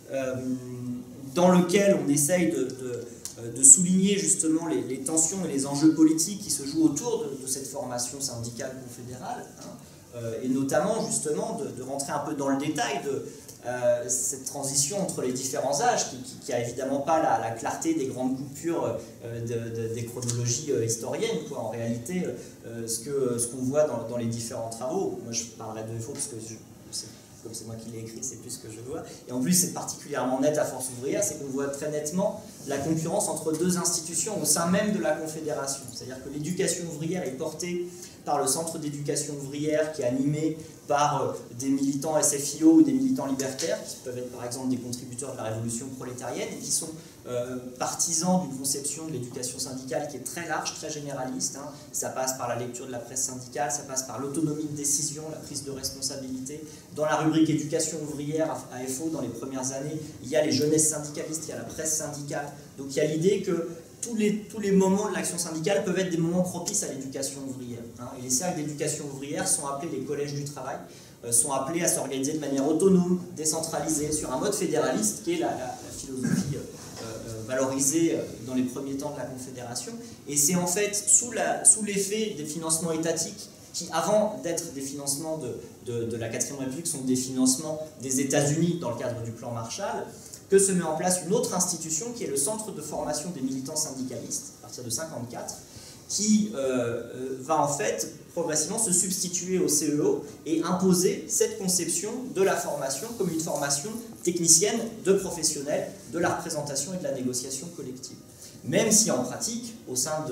dans lequel on essaye de souligner justement les tensions et les enjeux politiques qui se jouent autour de cette formation syndicale confédérale, hein, et notamment justement de rentrer un peu dans le détail de cette transition entre les différents âges qui a évidemment pas la clarté des grandes coupures des chronologies historiennes, quoi. En réalité, ce qu'on voit dans les différents travaux, moi je parlerai de FO parce que comme c'est moi qui l'ai écrit, c'est plus ce que je vois. Et en plus, c'est particulièrement net à Force ouvrière, c'est qu'on voit très nettement la concurrence entre 2 institutions au sein même de la Confédération. C'est-à-dire que l'éducation ouvrière est portée par le Centre d'éducation ouvrière qui est animé par des militants SFIO ou des militants libertaires, qui peuvent être par exemple des contributeurs de la révolution prolétarienne, et qui sont partisan d'une conception de l'éducation syndicale qui est très large, très généraliste. Hein. Ça passe par la lecture de la presse syndicale, ça passe par l'autonomie de décision, la prise de responsabilité. Dans la rubrique éducation ouvrière à FO, dans les premières années, il y a les jeunesses syndicalistes, il y a la presse syndicale. Donc il y a l'idée que tous les moments de l'action syndicale peuvent être des moments propices à l'éducation ouvrière. Hein. Et les cercles d'éducation ouvrière sont appelés les collèges du travail, sont appelés à s'organiser de manière autonome, décentralisée, sur un mode fédéraliste qui est la philosophie valorisée dans les premiers temps de la Confédération. Et c'est en fait sous l'effet des financements étatiques qui, avant d'être des financements de la 4e République, sont des financements des États-Unis dans le cadre du plan Marshall, que se met en place une autre institution qui est le Centre de formation des militants syndicalistes, à partir de 1954, qui va en fait progressivement se substituer au CEO et imposer cette conception de la formation comme une formation technicienne de professionnels de la représentation et de la négociation collective. Même si en pratique, au sein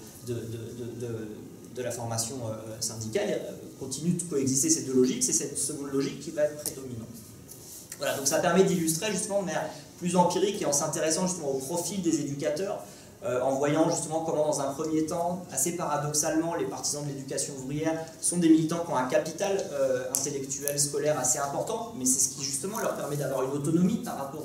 de la formation syndicale, continue de coexister ces deux logiques, c'est cette seconde logique qui va être prédominante. Voilà, donc ça permet d'illustrer justement de manière plus empirique et en s'intéressant justement au profil des éducateurs, en voyant justement comment dans un premier temps, assez paradoxalement, les partisans de l'éducation ouvrière sont des militants qui ont un capital intellectuel, scolaire assez important, mais c'est ce qui justement leur permet d'avoir une autonomie par rapport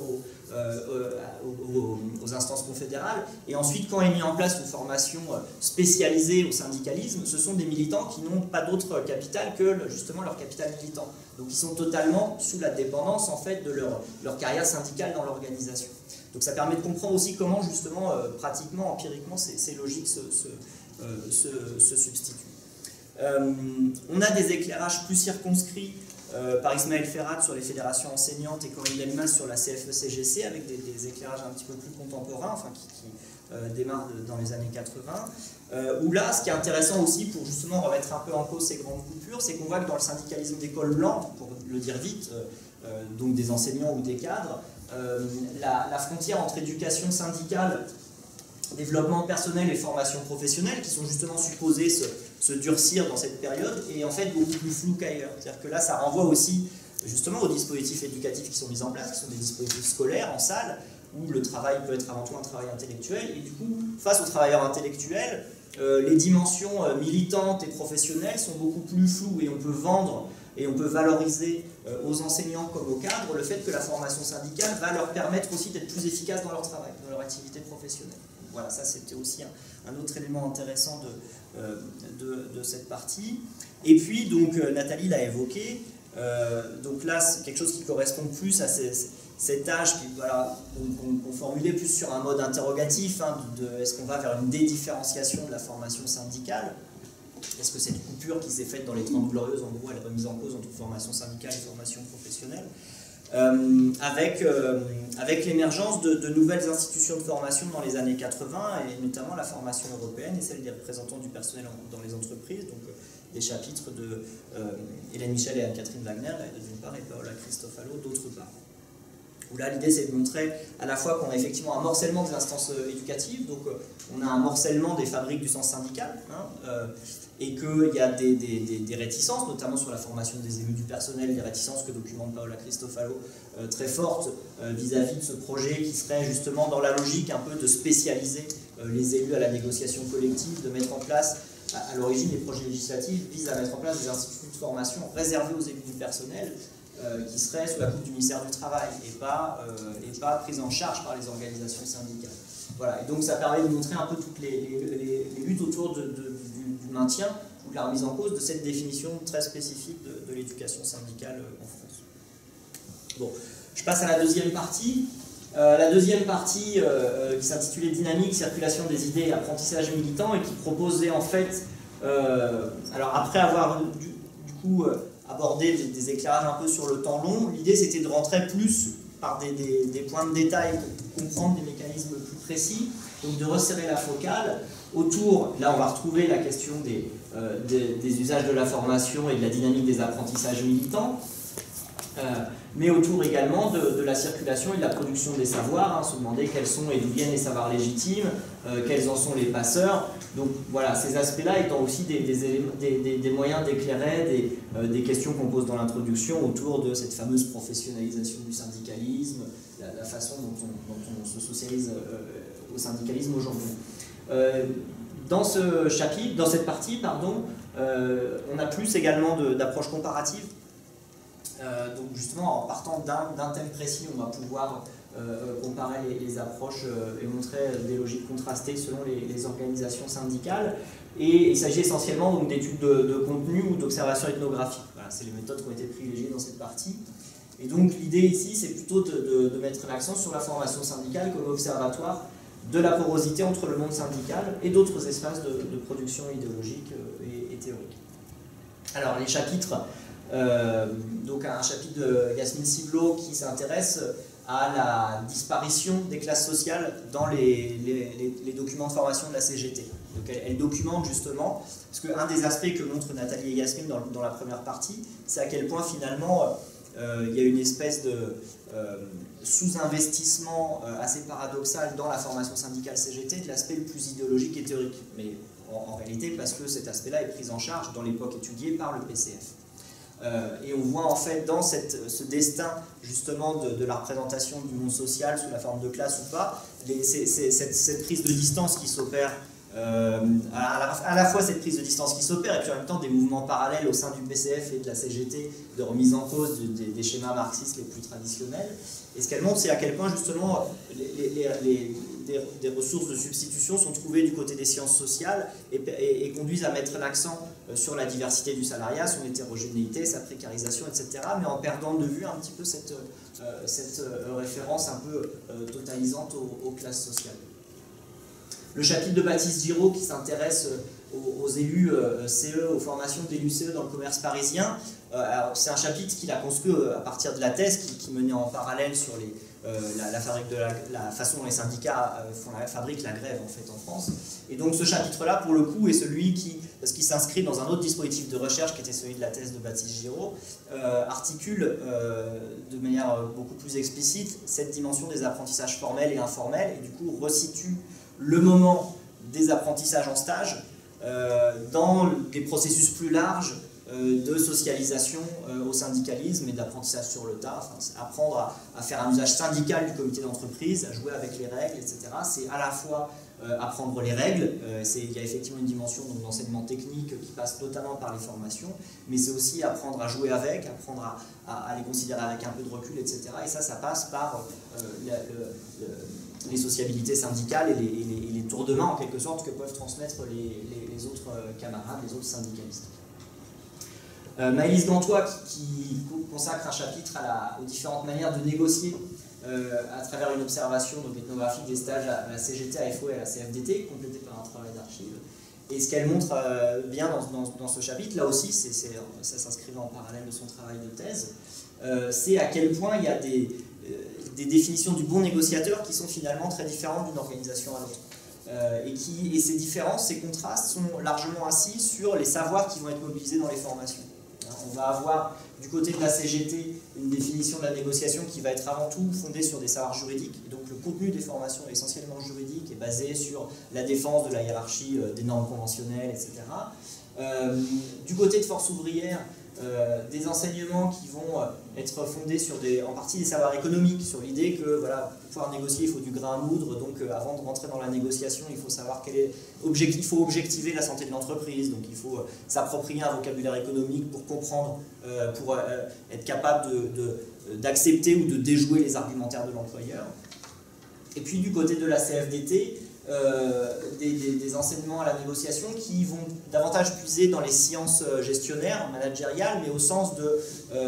aux instances confédérales. Et ensuite, quand est mis en place une formation spécialisée au syndicalisme, ce sont des militants qui n'ont pas d'autre capital que justement leur capital militant. Donc ils sont totalement sous la dépendance en fait de leur carrière syndicale dans l'organisation. Donc ça permet de comprendre aussi comment justement, pratiquement, empiriquement, ces logiques se substituent. On a des éclairages plus circonscrits par Ismaël Ferrat sur les fédérations enseignantes et Corinne Delmas sur la CFE-CGC avec des éclairages un petit peu plus contemporains, enfin qui démarrent dans les années 80. Où là, ce qui est intéressant aussi pour justement remettre un peu en cause ces grandes coupures, c'est qu'on voit que dans le syndicalisme d'école blanc, pour le dire vite, donc des enseignants ou des cadres, la frontière entre éducation syndicale, développement personnel et formation professionnelle, qui sont justement supposés se durcir dans cette période, est en fait beaucoup plus floue qu'ailleurs. C'est-à-dire que là, ça renvoie aussi justement aux dispositifs éducatifs qui sont mis en place, qui sont des dispositifs scolaires en salle, où le travail peut être avant tout un travail intellectuel, et du coup, face aux travailleurs intellectuels, les dimensions militantes et professionnelles sont beaucoup plus floues, et on peut vendre et on peut valoriser aux enseignants comme aux cadres le fait que la formation syndicale va leur permettre aussi d'être plus efficaces dans leur travail, dans leur activité professionnelle. Voilà, ça c'était aussi un autre élément intéressant de cette partie. Et puis, donc, Nathalie l'a évoqué, donc là, c'est quelque chose qui correspond plus à cet âge qu'on formulait plus sur un mode interrogatif, hein, est-ce qu'on va vers une dédifférenciation de la formation syndicale? Est-ce que cette coupure qui s'est faite dans les 30 Glorieuses, en gros, elle est remise en cause entre formation syndicale et formation professionnelle, avec l'émergence de nouvelles institutions de formation dans les années 80, et notamment la formation européenne et celle des représentants du personnel dans les entreprises, donc des chapitres de Hélène Michel et Anne-Catherine Wagner, d'une part, et Paola Cristofalo, d'autre part. Où là, l'idée, c'est de montrer à la fois qu'on a effectivement un morcellement des instances éducatives, donc on a un morcellement des fabriques du sens syndical, hein, et qu'il y a des réticences, notamment sur la formation des élus du personnel, des réticences que documente Paola Cristofalo, très fortes vis-à-vis de ce projet qui serait justement dans la logique un peu de spécialiser les élus à la négociation collective, de mettre en place, à l'origine, les projets législatifs visent à mettre en place des instituts de formation réservés aux élus du personnel, qui seraient sous la coupe du ministère du Travail et pas prise en charge par les organisations syndicales. Voilà, et donc ça permet de montrer un peu toutes les luttes autour du maintien ou de la remise en cause de cette définition très spécifique de l'éducation syndicale en France. Bon, je passe à la deuxième partie. La deuxième partie qui s'intitulait Dynamique, circulation des idées et apprentissage militant et qui proposait en fait, alors après avoir du coup aborder des éclairages un peu sur le temps long, l'idée c'était de rentrer plus par des points de détail pour comprendre des mécanismes plus précis, donc de resserrer la focale autour, là on va retrouver la question des usages de la formation et de la dynamique des apprentissages militants, mais autour également de la circulation et de la production des savoirs, hein, se demander quels sont et d'où viennent les savoirs légitimes, quels en sont les passeurs. Donc voilà, ces aspects-là étant aussi des moyens d'éclairer des questions qu'on pose dans l'introduction autour de cette fameuse professionnalisation du syndicalisme, la façon dont on se socialise au syndicalisme aujourd'hui. Dans ce chapitre, dans cette partie, pardon, on a plus également d'approches comparatives. Donc justement, en partant d'un thème précis, on va pouvoir comparer les approches et montrer des logiques contrastées selon les organisations syndicales. Et il s'agit essentiellement d'études de contenu ou d'observation ethnographique. Voilà, c'est les méthodes qui ont été privilégiées dans cette partie. Et donc l'idée ici, c'est plutôt de mettre l'accent sur la formation syndicale comme observatoire de la porosité entre le monde syndical et d'autres espaces de production idéologique et théorique. Alors les chapitres, donc un chapitre de Yasmine Siblo qui s'intéresse à la disparition des classes sociales dans les documents de formation de la CGT. Donc elle documente justement, parce qu'un des aspects que montrent Nathalie et Yasmine dans la première partie, c'est à quel point finalement il y a une espèce de sous-investissement assez paradoxal dans la formation syndicale CGT de l'aspect le plus idéologique et théorique. Mais en réalité, parce que cet aspect-là est pris en charge dans l'époque étudiée par le PCF. Et on voit en fait dans ce destin justement de la représentation du monde social sous la forme de classe ou pas, cette prise de distance qui s'opère, à la fois cette prise de distance qui s'opère et puis en même temps des mouvements parallèles au sein du PCF et de la CGT de remise en cause des schémas marxistes les plus traditionnels. Et ce qu'elle montre, c'est à quel point justement des ressources de substitution sont trouvées du côté des sciences sociales et conduisent à mettre l'accent sur la diversité du salariat, son hétérogénéité, sa précarisation, etc., mais en perdant de vue un petit peu cette référence un peu totalisante aux classes sociales. Le chapitre de Baptiste Giraud qui s'intéresse aux élus CE, aux formations d'élus CE dans le commerce parisien. C'est un chapitre qu'il a construit à partir de la thèse qui menait en parallèle sur la façon dont les syndicats fabriquent la grève en fait en France. Et donc ce chapitre-là, pour le coup, est celui parce qu'il s'inscrit dans un autre dispositif de recherche qui était celui de la thèse de Baptiste Giraud, articule de manière beaucoup plus explicite cette dimension des apprentissages formels et informels, et du coup resitue le moment des apprentissages en stage dans des processus plus larges de socialisation au syndicalisme et d'apprentissage sur le tas, enfin, apprendre à faire un usage syndical du comité d'entreprise, à jouer avec les règles, etc. C'est à la fois apprendre les règles, il y a effectivement une dimension d'enseignement technique qui passe notamment par les formations, mais c'est aussi apprendre à jouer avec, apprendre à les considérer avec un peu de recul, etc. Et ça passe par les sociabilités syndicales et les tours de main en quelque sorte que peuvent transmettre les autres camarades, les autres syndicalistes. Maëlys Gantois qui consacre un chapitre aux différentes manières de négocier à travers une observation ethnographique des stages à la CGT, à FO et à la CFDT, complétée par un travail d'archives. Et ce qu'elle montre bien dans ce chapitre, là aussi, ça s'inscrivait en parallèle de son travail de thèse, c'est à quel point il y a des définitions du bon négociateur qui sont finalement très différentes d'une organisation à l'autre. Et ces différences, ces contrastes sont largement assis sur les savoirs qui vont être mobilisés dans les formations. On va avoir du côté de la CGT une définition de la négociation qui va être avant tout fondée sur des savoirs juridiques. Et donc le contenu des formations est essentiellement juridique et basé sur la défense de la hiérarchie des normes conventionnelles, etc. Du côté de Force ouvrière, des enseignements qui vont être fondés sur en partie des savoirs économiques, sur l'idée que voilà, pour pouvoir négocier il faut du grain à moudre, donc avant de rentrer dans la négociation il faut savoir il faut objectiver la santé de l'entreprise, donc il faut s'approprier un vocabulaire économique pour comprendre, pour être capable d'accepter ou de déjouer les argumentaires de l'employeur. Et puis du côté de la CFDT, des enseignements à la négociation qui vont davantage puiser dans les sciences gestionnaires, managériales, mais au sens de...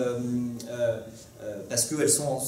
parce qu'elles sont...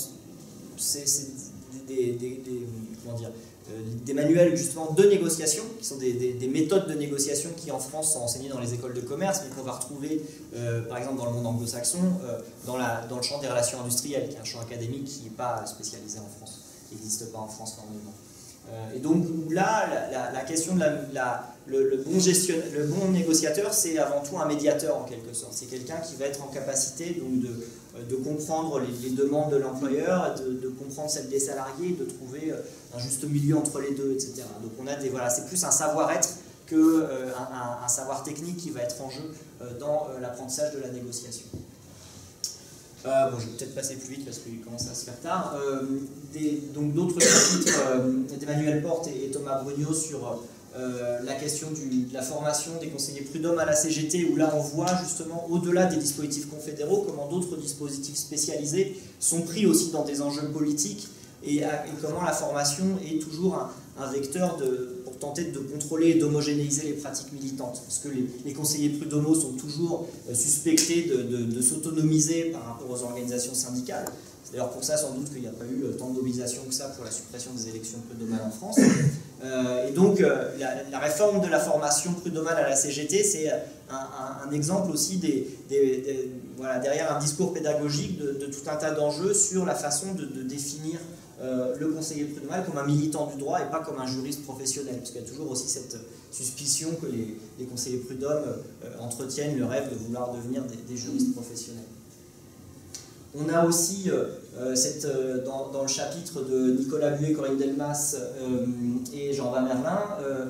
des manuels justement de négociation, qui sont des méthodes de négociation qui en France sont enseignées dans les écoles de commerce, mais qu'on va retrouver par exemple dans le monde anglo-saxon, dans le champ des relations industrielles, qui est un champ académique qui n'est pas spécialisé en France, qui n'existe pas en France normalement. Et donc là, la question de le bon négociateur, c'est avant tout un médiateur en quelque sorte. C'est quelqu'un qui va être en capacité donc, de comprendre les demandes de l'employeur, de comprendre celles des salariés, de trouver un juste milieu entre les deux, etc. Donc on a c'est plus un savoir-être qu'un savoir technique qui va être en jeu dans l'apprentissage de la négociation. Bon, je vais peut-être passer plus vite parce qu'il commence à se faire tard. Donc d'autres chapitres d'Emmanuel Porte et Thomas Brugnot sur la question de la formation des conseillers prud'hommes à la CGT, où là on voit justement au-delà des dispositifs confédéraux comment d'autres dispositifs spécialisés sont pris aussi dans des enjeux politiques et comment la formation est toujours un vecteur pour tenter de contrôler et d'homogénéiser les pratiques militantes. Parce que les conseillers prud'homaux sont toujours suspectés de s'autonomiser par rapport aux organisations syndicales. C'est d'ailleurs pour ça sans doute qu'il n'y a pas eu tant de mobilisation que ça pour la suppression des élections prud'homales en France. Et donc la réforme de la formation prud'homale à la CGT, c'est un exemple aussi voilà, derrière un discours pédagogique de tout un tas d'enjeux sur la façon de définir le conseiller prud'homal comme un militant du droit et pas comme un juriste professionnel, parce qu'il y a toujours aussi cette suspicion que les conseillers prud'hommes entretiennent le rêve de vouloir devenir des juristes professionnels. On a aussi, dans le chapitre de Nicolas Buet, Corinne Delmas et Jean-Van Merlin,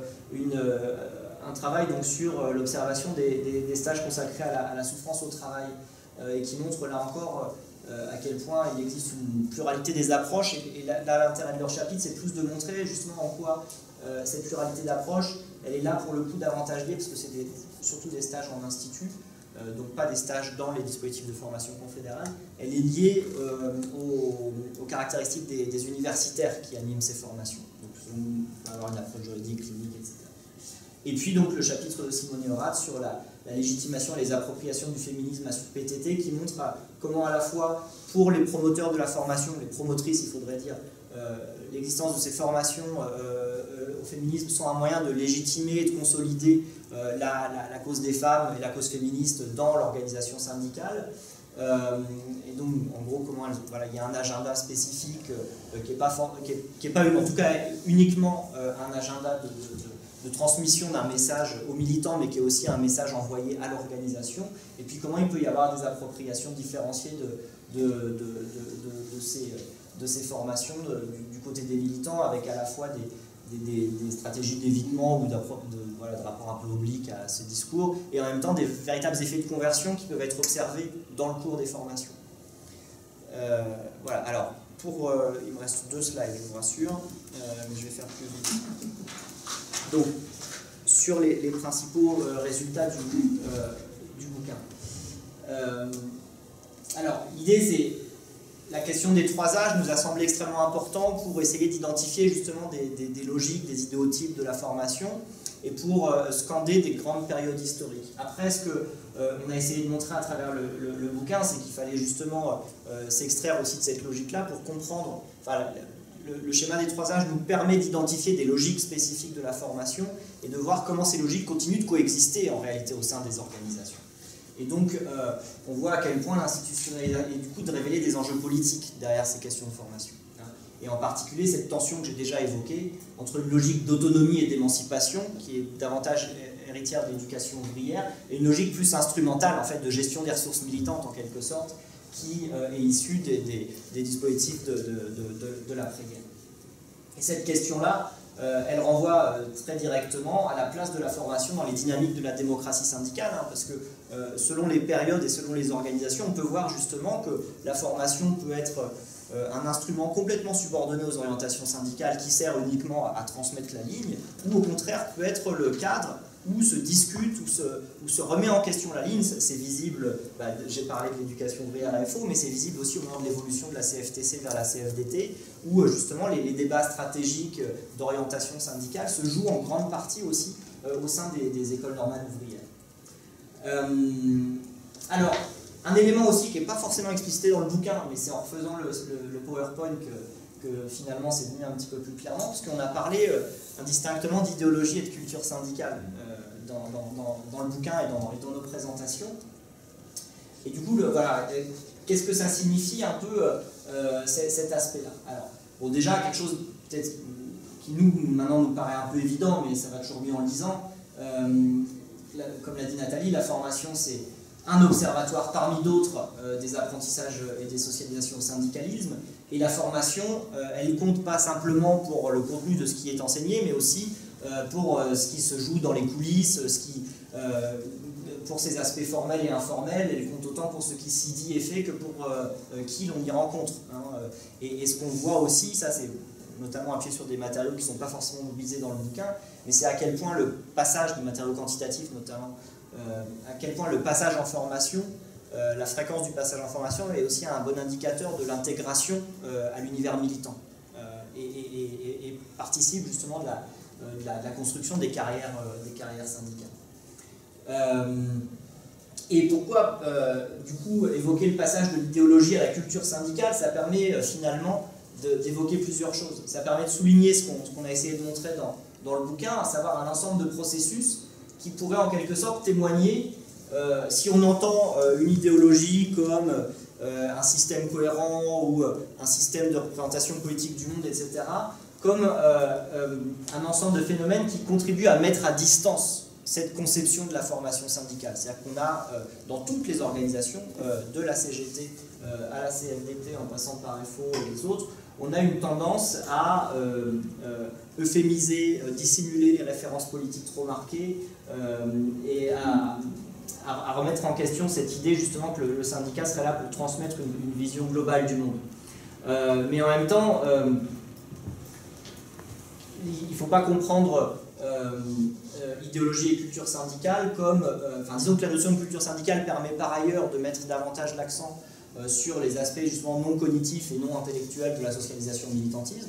un travail donc, sur l'observation des stages consacrés à la souffrance au travail, et qui montre là encore à quel point il existe une pluralité des approches, et là l'intérêt de leur chapitre c'est plus de montrer justement en quoi cette pluralité d'approches elle est là pour le coup davantage liée, parce que c'est surtout des stages en institut, donc pas des stages dans les dispositifs de formation confédérale, elle est liée aux caractéristiques des universitaires qui animent ces formations, donc on va avoir une approche juridique, clinique, etc. Et puis donc le chapitre de Simone Horat sur la légitimation et les appropriations du féminisme à PTT, qui montre comment à la fois pour les promoteurs de la formation, les promotrices il faudrait dire, l'existence de ces formations au féminisme sont un moyen de légitimer et de consolider la cause des femmes et la cause féministe dans l'organisation syndicale. Et donc en gros comment voilà, il y a un agenda spécifique qui n'est pas en tout cas uniquement un agenda de transmission d'un message aux militants, mais qui est aussi un message envoyé à l'organisation, et puis comment il peut y avoir des appropriations différenciées de ces formations du côté des militants, avec à la fois des stratégies d'évitement ou de rapport un peu oblique à ce discours, et en même temps des véritables effets de conversion qui peuvent être observés dans le cours des formations. Voilà, alors, il me reste 2 slides, je vous rassure, mais je vais faire plus vite. Donc, sur les principaux résultats du bouquin. Alors, l'idée, c'est la question des 3 âges nous a semblé extrêmement important pour essayer d'identifier justement des logiques, des idéotypes de la formation et pour scander des grandes périodes historiques. Après, ce qu'on a essayé de montrer à travers le bouquin, c'est qu'il fallait justement s'extraire aussi de cette logique-là pour comprendre... Le schéma des 3 âges nous permet d'identifier des logiques spécifiques de la formation et de voir comment ces logiques continuent de coexister en réalité au sein des organisations. Et donc, on voit à quel point l'institutionnalisation, et du coup de révéler des enjeux politiques derrière ces questions de formation. Et en particulier cette tension que j'ai déjà évoquée entre une logique d'autonomie et d'émancipation, qui est davantage héritière de l'éducation ouvrière, et une logique plus instrumentale en fait, de gestion des ressources militantes en quelque sorte, qui est issue des dispositifs de l'après-guerre. Et cette question-là, elle renvoie très directement à la place de la formation dans les dynamiques de la démocratie syndicale, parce que selon les périodes et selon les organisations, on peut voir justement que la formation peut être un instrument complètement subordonné aux orientations syndicales qui sert uniquement à transmettre la ligne, ou au contraire peut être le cadre où se discute, où se remet en question la ligne. C'est visible, j'ai parlé de l'éducation ouvrière à FO, mais c'est visible aussi au moment de l'évolution de la CFTC vers la CFDT, où justement les débats stratégiques d'orientation syndicale se jouent en grande partie aussi au sein des écoles normales ouvrières. Alors, un élément aussi qui n'est pas forcément explicité dans le bouquin, mais c'est en faisant le PowerPoint que finalement c'est venu un petit peu plus clairement, parce qu'on a parlé indistinctement d'idéologie et de culture syndicale dans le bouquin et dans nos présentations. Et du coup, voilà, qu'est-ce que ça signifie un peu cet aspect-là? Alors, bon, déjà, quelque chose peut-être qui maintenant nous paraît un peu évident, mais ça va toujours mieux en le disant. Comme l'a dit Nathalie, la formation, c'est un observatoire parmi d'autres des apprentissages et des socialisations au syndicalisme. Et la formation, elle compte pas simplement pour le contenu de ce qui est enseigné, mais aussi pour ce qui se joue dans les coulisses, pour ses aspects formels et informels, elle compte autant pour ce qui s'y dit et fait que pour qui l'on y rencontre. Hein. Et ce qu'on voit aussi, ça c'est notamment appuyé sur des matériaux qui ne sont pas forcément mobilisés dans le bouquin, mais c'est à quel point le passage de matériaux quantitatifs notamment, à quel point le passage en formation, la fréquence du passage en formation est aussi un bon indicateur de l'intégration à l'univers militant et participe justement de la construction des carrières syndicales. Et pourquoi, du coup, évoquer le passage de l'idéologie à la culture syndicale, ça permet finalement d'évoquer plusieurs choses. Ça permet de souligner ce qu'on a essayé de montrer dans le bouquin, à savoir un ensemble de processus qui pourraient en quelque sorte témoigner, si on entend une idéologie comme un système cohérent ou un système de représentation politique du monde, etc., comme un ensemble de phénomènes qui contribuent à mettre à distance cette conception de la formation syndicale. C'est-à-dire qu'on a dans toutes les organisations, de la CGT à la CFDT en passant par FO et les autres, on a une tendance à euphémiser, dissimuler les références politiques trop marquées et à remettre en question cette idée justement que le syndicat serait là pour transmettre une vision globale du monde. Mais en même temps, il ne faut pas comprendre idéologie et culture syndicale comme... disons que la notion de culture syndicale permet par ailleurs de mettre davantage l'accent sur les aspects justement non cognitifs et non intellectuels de la socialisation au militantisme.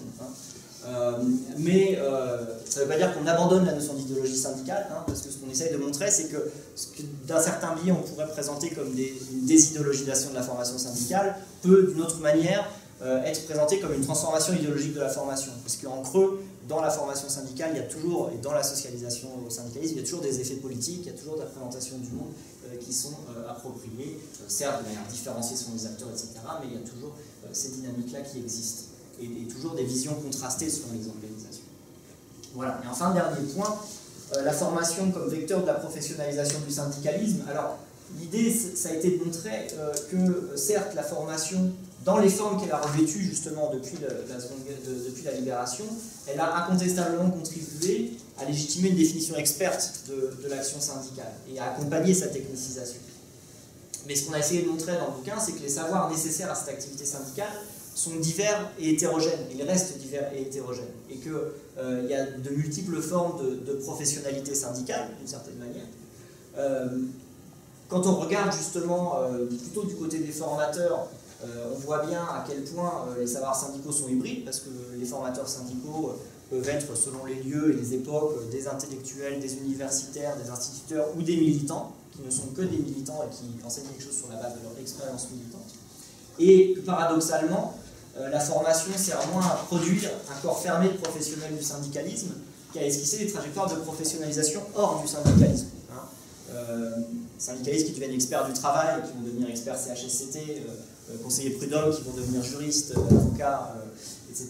Mais ça ne veut pas dire qu'on abandonne la notion d'idéologie syndicale, parce que ce qu'on essaye de montrer, c'est que d'un certain biais on pourrait présenter comme une désidéologisation de la formation syndicale, peut d'une autre manière être présenté comme une transformation idéologique de la formation. Parce qu'en creux, dans la formation syndicale, il y a toujours, et dans la socialisation au syndicalisme, il y a toujours des effets politiques, il y a toujours de la présentation du monde qui sont appropriés, certes de manière différenciée selon les acteurs, etc., mais il y a toujours ces dynamiques-là qui existent, et toujours des visions contrastées selon les organisations. Voilà, et enfin, dernier point, la formation comme vecteur de la professionnalisation du syndicalisme. Alors, l'idée, ça a été de montrer que, certes, la formation, dans les formes qu'elle a revêtues justement depuis la libération, elle a incontestablement contribué à légitimer une définition experte de l'action syndicale et à accompagner sa technicisation. Mais ce qu'on a essayé de montrer dans le bouquin, c'est que les savoirs nécessaires à cette activité syndicale sont divers et hétérogènes, ils restent divers et hétérogènes, et qu'il y a de multiples formes de professionnalité syndicale, d'une certaine manière. Quand on regarde justement plutôt du côté des formateurs, on voit bien à quel point les savoirs syndicaux sont hybrides, parce que les formateurs syndicaux peuvent être, selon les lieux et les époques, des intellectuels, des universitaires, des instituteurs ou des militants, qui ne sont que des militants et qui enseignent quelque chose sur la base de leur expérience militante. Et paradoxalement, la formation sert moins à produire un corps fermé de professionnels du syndicalisme qu'à esquisser des trajectoires de professionnalisation hors du syndicalisme. Syndicalistes qui deviennent experts du travail, qui vont devenir experts CHSCT, conseillers prud'hommes qui vont devenir juristes, avocats, etc.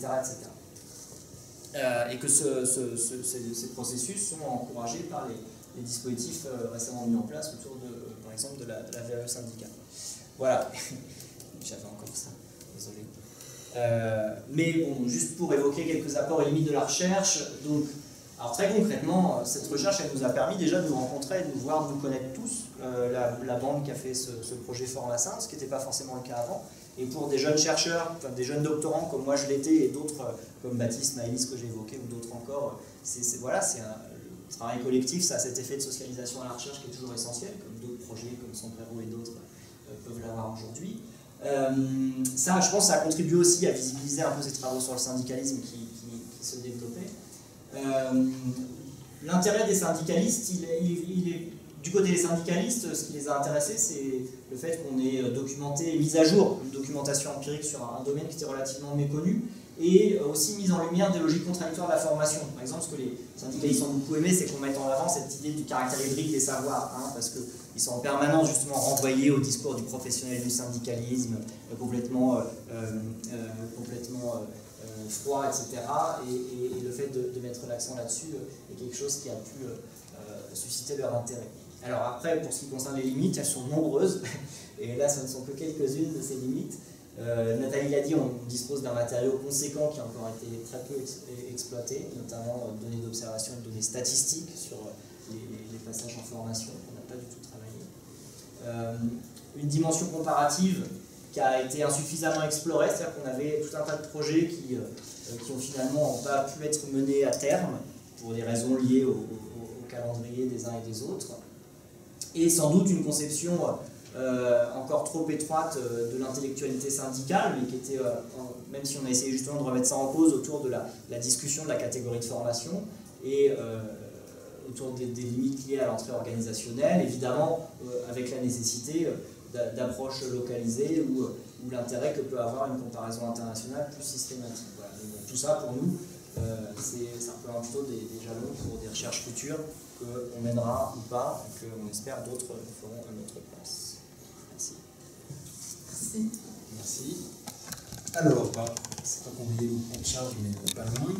Et que ces processus sont encouragés par les dispositifs récemment mis en place autour, par exemple, de la VAE syndicale. Voilà, j'avais encore ça, désolé. Mais bon, juste pour évoquer quelques apports et limites de la recherche, donc, alors très concrètement, cette recherche, elle nous a permis déjà de nous rencontrer, de nous voir, de nous connaître tous, la bande qui a fait ce projet Formassin, ce qui n'était pas forcément le cas avant. Et pour des jeunes chercheurs, enfin, des jeunes doctorants comme moi je l'étais, et d'autres comme Baptiste, Maëlys que j'ai évoqué, ou d'autres encore, voilà, c'est un travail collectif, ça a cet effet de socialisation à la recherche qui est toujours essentiel, comme d'autres projets comme Sombrero et d'autres peuvent l'avoir aujourd'hui. Ça, je pense, ça a contribué aussi à visibiliser un peu ces travaux sur le syndicalisme qui se développaient. L'intérêt des syndicalistes, il est du côté des syndicalistes, ce qui les a intéressés, c'est le fait qu'on ait documenté, mis à jour une documentation empirique sur un domaine qui était relativement méconnu, et aussi mis en lumière des logiques contradictoires de la formation. Par exemple, ce que les syndicalistes ont beaucoup aimé, c'est qu'on mette en avant cette idée du caractère hybride des savoirs, parce qu'ils sont en permanence justement renvoyés au discours du professionnel du syndicalisme, complètement froid, etc. Et le fait de mettre l'accent là-dessus est quelque chose qui a pu susciter leur intérêt. Alors après, pour ce qui concerne les limites, elles sont nombreuses, et là, ce ne sont que quelques-unes de ces limites. Nathalie l'a dit, on dispose d'un matériau conséquent qui a encore été très peu exploité, notamment données d'observation et données statistiques sur les passages en formation qu'on n'a pas du tout travaillé. Une dimension comparative qui a été insuffisamment explorée, c'est-à-dire qu'on avait tout un tas de projets qui ont finalement pas pu être menés à terme pour des raisons liées au calendrier des uns et des autres. Et sans doute une conception encore trop étroite de l'intellectualité syndicale, mais qui était, même si on a essayé justement de remettre ça en cause autour de la discussion de la catégorie de formation et autour des limites liées à l'entrée organisationnelle, évidemment avec la nécessité d'approches localisées ou l'intérêt que peut avoir une comparaison internationale plus systématique. Voilà. Donc, tout ça pour nous, ça représente plutôt des jalons pour des recherches futures qu'on mènera ou pas, et qu'on espère d'autres feront à notre place. Merci. Merci. Merci. Alors, c'est pas qu'on voyait le point de charge, mais pas loin.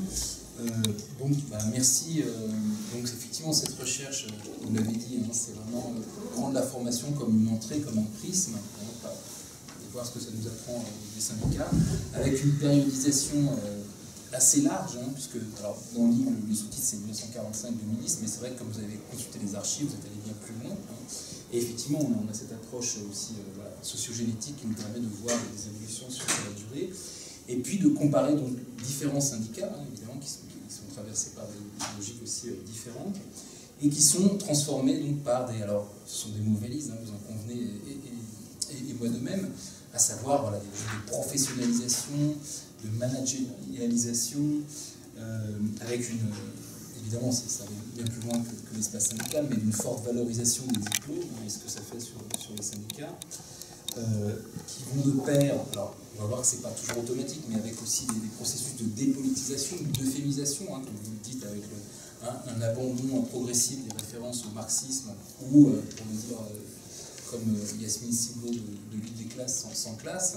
Merci. Donc, effectivement, cette recherche, vous l'avez dit, hein, c'est vraiment prendre la formation comme une entrée, comme un prisme, hein, et voir ce que ça nous apprend des syndicats, avec une périodisation assez large, hein, puisque alors, dans le livre, le sous-titre c'est 1945-2010, mais c'est vrai que comme vous avez consulté les archives, vous êtes allé bien plus loin. Hein, et effectivement, on a cette approche aussi sociogénétique qui nous permet de voir des évolutions sur la durée, et puis de comparer donc différents syndicats, hein, évidemment, qui sont traversés par des logiques aussi différentes, et qui sont transformés donc, par des... Alors, ce sont des mots valises, hein, vous en convenez, et moi de même, à savoir voilà, des professionnalisations, de managérialisation, avec une... Évidemment, ça va bien plus loin que l'espace syndical, mais d'une forte valorisation des diplômes, et ce que ça fait sur les syndicats, qui vont de pair, alors on va voir que ce n'est pas toujours automatique, mais avec aussi des processus de dépolitisation, d'euphémisation, hein, comme vous le dites, avec un abandon progressif des références au marxisme, ou, pour le dire, comme Yasmine Siglo, de lutte des classes sans classe,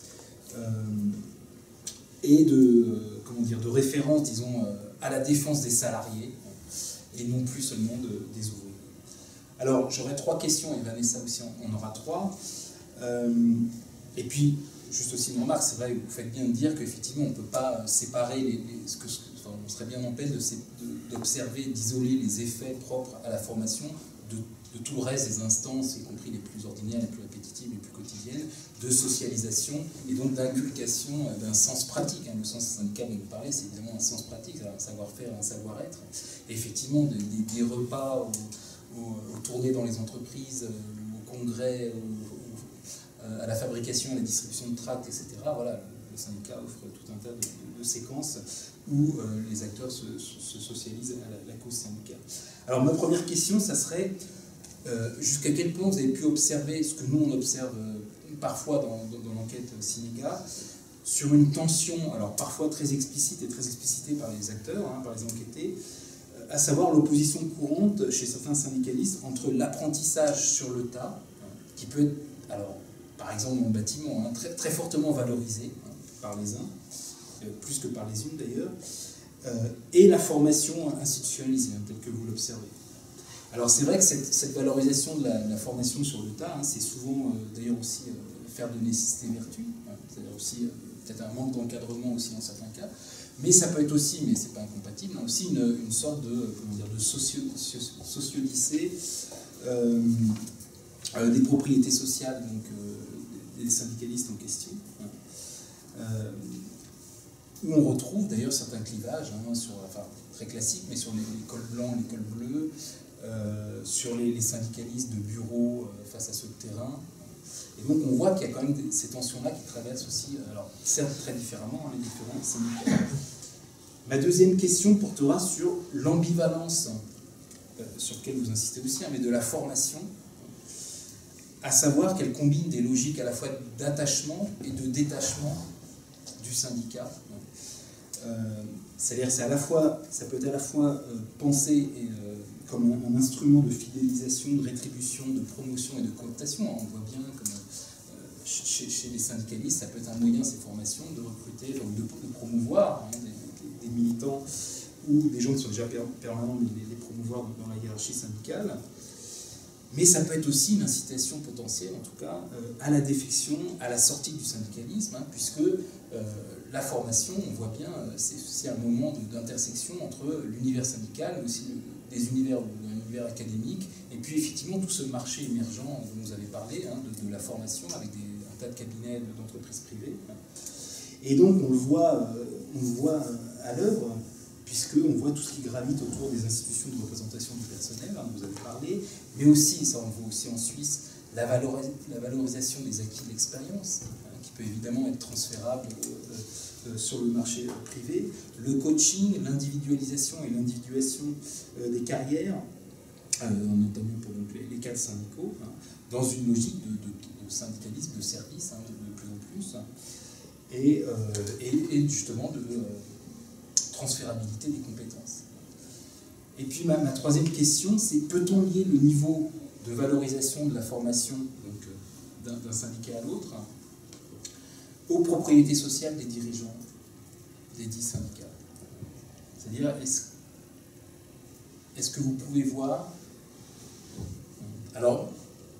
et de référence, disons, à la défense des salariés, et non plus seulement des ouvriers. Alors, j'aurais 3 questions, et Vanessa aussi en aura 3. Et puis, juste aussi une remarque, c'est vrai, vous faites bien de dire qu'effectivement, on ne peut pas séparer on serait bien en peine d'observer, d'isoler les effets propres à la formation de tout le reste des instances, y compris les plus ordinaires, les plus répétitives, les plus quotidiennes, de socialisation et donc d'inculcation d'un sens pratique. Hein. Le sens syndical dont vous parlez, c'est évidemment un sens pratique, un savoir-faire, un savoir-être. Et effectivement, des repas aux tournées dans les entreprises, au congrès, à la fabrication, à la distribution de tracts, etc. Voilà, le syndicat offre tout un tas de séquences où les acteurs se socialisent à la cause syndicale. Alors ma première question, ça serait jusqu'à quel point vous avez pu observer ce que nous on observe parfois dans l'enquête Synéga, sur une tension, alors parfois très explicite et très explicitée par les acteurs, hein, par les enquêtés, à savoir l'opposition courante chez certains syndicalistes entre l'apprentissage sur le tas, qui peut être, alors, par exemple dans le bâtiment, hein, très, très fortement valorisé hein, par les uns, plus que par les unes d'ailleurs, et la formation institutionnalisée, hein, telle que vous l'observez. Alors c'est vrai que cette valorisation de la formation sur le tas, hein, c'est souvent d'ailleurs aussi faire de nécessité vertu, hein, c'est-à-dire aussi peut-être un manque d'encadrement aussi dans certains cas, mais ça peut être aussi, mais c'est pas incompatible, hein, aussi une sorte de socio-lycée des propriétés sociales, donc des syndicalistes en question, hein, où on retrouve d'ailleurs certains clivages, hein, très classiques, mais sur les cols blancs, les cols bleus, sur les syndicalistes de bureau face à ceux de terrain. Et donc on voit qu'il y a quand même ces tensions-là qui traversent aussi, alors certes très différemment, hein, les différents syndicats. Ma deuxième question portera sur l'ambivalence, sur laquelle vous insistez aussi, hein, mais de la formation, à savoir qu'elle combine des logiques à la fois d'attachement et de détachement du syndicat. C'est-à-dire ça peut être à la fois pensé comme un instrument de fidélisation, de rétribution, de promotion et de cooptation. On voit bien comme chez les syndicalistes, ça peut être un moyen, ces formations, de recruter, donc de promouvoir hein, des militants ou des gens qui sont déjà permanents, de les promouvoir dans la hiérarchie syndicale. Mais ça peut être aussi une incitation potentielle, en tout cas, à la défection, à la sortie du syndicalisme, hein, puisque la formation, on voit bien, c'est aussi un moment d'intersection entre l'univers syndical, mais aussi d'un univers académique, et puis effectivement tout ce marché émergent dont vous avez parlé, hein, de la formation, avec un tas de cabinets d'entreprises privées. Et donc on le voit à l'œuvre, puisqu'on voit tout ce qui gravite autour des institutions de représentation du personnel, hein, vous avez parlé, mais aussi, ça on le voit aussi en Suisse, la valorisation des acquis de l'expérience, hein, qui peut évidemment être transférable sur le marché privé, le coaching, l'individualisation et l'individuation des carrières, notamment pour donc, les cadres syndicaux, hein, dans une logique de syndicalisme, de service, hein, de plus en plus, et justement de transférabilité des compétences. Et puis ma troisième question, c'est peut-on lier le niveau de valorisation de la formation d'un syndicat à l'autre aux propriétés sociales des dirigeants des 10 syndicats? C'est-à-dire, est-ce que vous pouvez voir... Alors,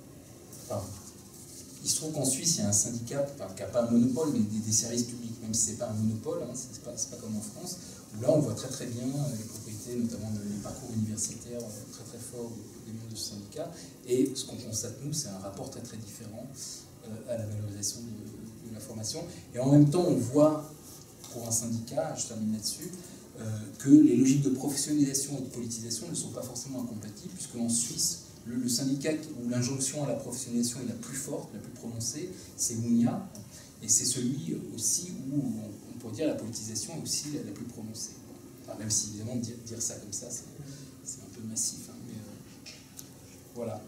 il se trouve qu'en Suisse, il y a un syndicat qui n'a pas un monopole, mais des services publics, même si ce n'est pas un monopole, hein, c'est pas comme en France, où là on voit très bien les propriétés, notamment les parcours universitaires très forts des membres de ce syndicat, et ce qu'on constate nous, c'est un rapport très différent à la valorisation de la formation, et en même temps on voit, pour un syndicat, je termine là-dessus, que les logiques de professionnalisation et de politisation ne sont pas forcément incompatibles, puisque en Suisse, le syndicat où l'injonction à la professionnalisation est la plus forte, la plus prononcée, c'est Mounia, et c'est celui aussi où on pourrait dire la politisation est aussi la plus prononcée. Enfin, même si évidemment dire ça comme ça, c'est un peu massif, hein, mais voilà.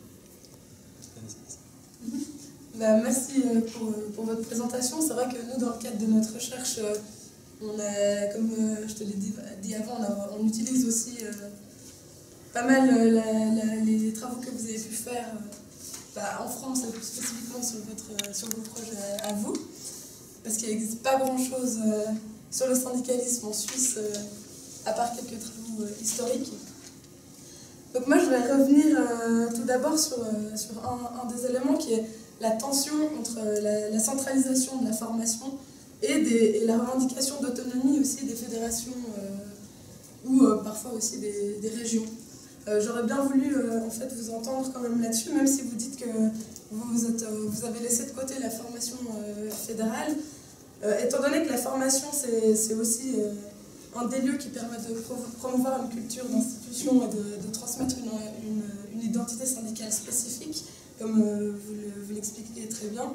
Merci pour votre présentation. C'est vrai que nous, dans le cadre de notre recherche, on a, comme je te l'ai dit avant, on utilise aussi pas mal les travaux que vous avez pu faire en France, plus spécifiquement sur vos projets à vous, parce qu'il n'existe pas grand-chose sur le syndicalisme en Suisse, à part quelques travaux historiques. Donc moi, je vais revenir tout d'abord sur un des éléments qui est la tension entre la centralisation de la formation et la revendication d'autonomie aussi des fédérations ou parfois aussi des régions. J'aurais bien voulu en fait vous entendre quand même là-dessus, même si vous dites que vous avez laissé de côté la formation fédérale. Étant donné que la formation c'est aussi un des lieux qui permet de promouvoir une culture d'institution et de transmettre une identité syndicale spécifique, comme vous l'expliquez très bien.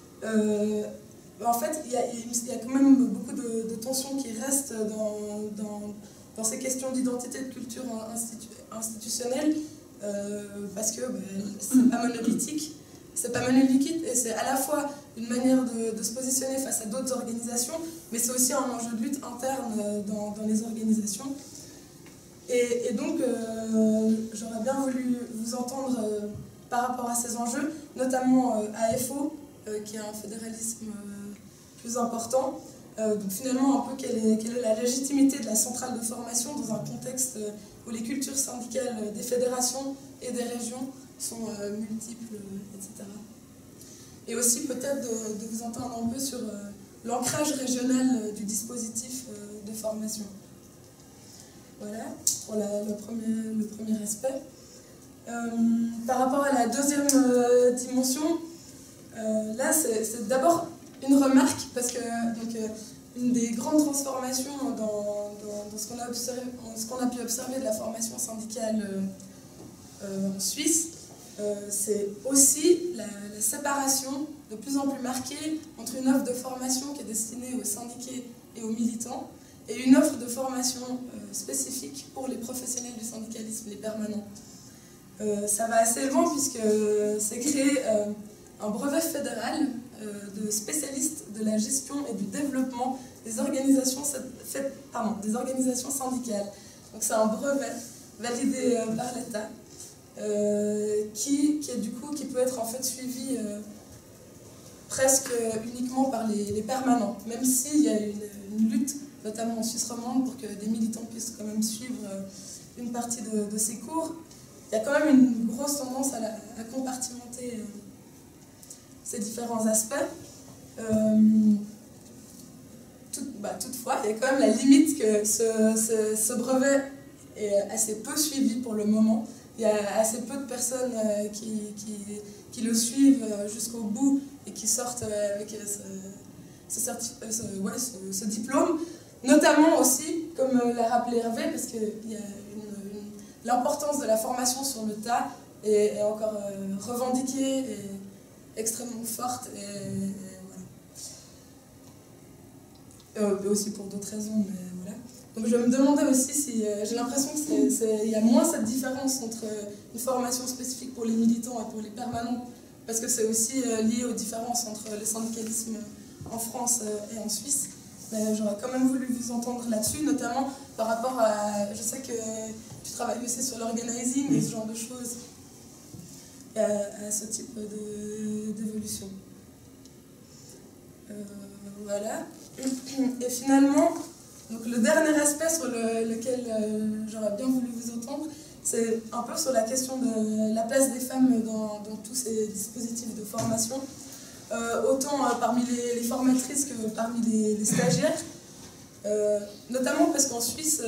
En fait, il y a quand même beaucoup de tensions qui restent dans ces questions d'identité de culture institutionnelle, parce que c'est pas monolithique. C'est pas monolithique et c'est à la fois une manière de se positionner face à d'autres organisations, mais c'est aussi un enjeu de lutte interne dans les organisations. Et donc, j'aurais bien voulu vous entendre par rapport à ces enjeux, notamment AFO, qui a un fédéralisme plus important. Donc finalement, un peu quelle est la légitimité de la centrale de formation dans un contexte où les cultures syndicales des fédérations et des régions sont multiples, etc. Et aussi peut-être de vous entendre un peu sur l'ancrage régional du dispositif de formation. Voilà, pour le premier aspect. Par rapport à la deuxième dimension, là c'est d'abord une remarque, parce que une des grandes transformations dans ce qu'on a pu observer de la formation syndicale en Suisse, c'est aussi la séparation de plus en plus marquée entre une offre de formation qui est destinée aux syndiqués et aux militants et une offre de formation spécifique pour les professionnels du syndicalisme, les permanents. Ça va assez loin puisque c'est créé un brevet fédéral de spécialistes de la gestion et du développement des organisations syndicales. Donc c'est un brevet validé par l'État qui peut être en fait suivi presque uniquement par les permanents, même s'il y a une lutte, notamment en Suisse romande, pour que des militants puissent quand même suivre une partie de ces cours. il y a quand même une grosse tendance à compartimenter ces différents aspects. Toutefois, il y a quand même la limite que ce brevet est assez peu suivi pour le moment. Il y a assez peu de personnes qui le suivent jusqu'au bout et qui sortent avec ce diplôme. Notamment aussi, comme l'a rappelé Hervé, parce qu'il y a l'importance de la formation sur le tas est encore revendiquée et extrêmement forte. Et voilà. Aussi pour d'autres raisons, mais voilà. Donc je me demandais aussi si j'ai l'impression qu'il y a moins cette différence entre une formation spécifique pour les militants et pour les permanents, parce que c'est aussi lié aux différences entre le syndicalisme en France et en Suisse. Mais j'aurais quand même voulu vous entendre là-dessus, notamment par rapport à... Je sais que tu travailles aussi sur l'organizing et ce genre de choses, à ce type d'évolution. Voilà. Et finalement, donc le dernier aspect sur lequel j'aurais bien voulu vous entendre, c'est un peu sur la question de la place des femmes dans tous ces dispositifs de formation. Autant parmi les formatrices que parmi les stagiaires, notamment parce qu'en Suisse,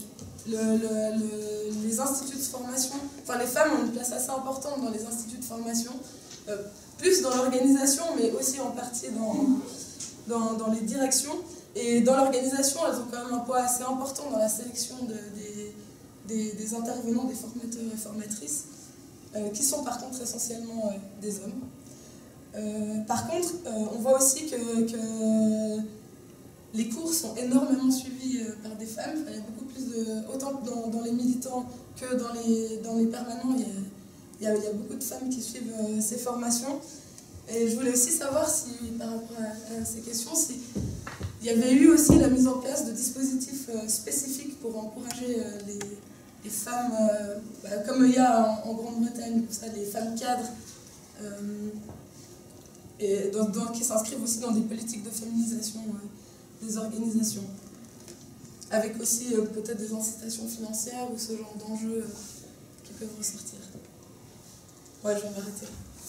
les instituts de formation, enfin les femmes ont une place assez importante dans les instituts de formation, plus dans l'organisation, mais aussi en partie dans les directions. Et dans l'organisation, elles ont quand même un poids assez important dans la sélection des intervenants, des formateurs et formatrices, qui sont par contre essentiellement des hommes. Par contre, on voit aussi que les cours sont énormément suivis par des femmes. Enfin, il y a beaucoup plus autant dans les militants que dans les permanents, il y a beaucoup de femmes qui suivent ces formations. Et je voulais aussi savoir si, par rapport à ces questions, s'il y avait eu aussi la mise en place de dispositifs spécifiques pour encourager les femmes, comme il y a en Grande-Bretagne, les femmes cadres, et qui s'inscrivent aussi dans des politiques de féminisation des organisations, avec aussi peut-être des incitations financières ou ce genre d'enjeux qui peuvent ressortir. Ouais, je vais m'arrêter.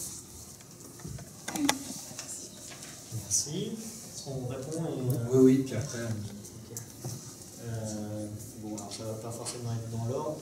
Merci. Est-ce qu'on répond Oui, puis après... Bon, alors ça ne va pas forcément être dans l'ordre.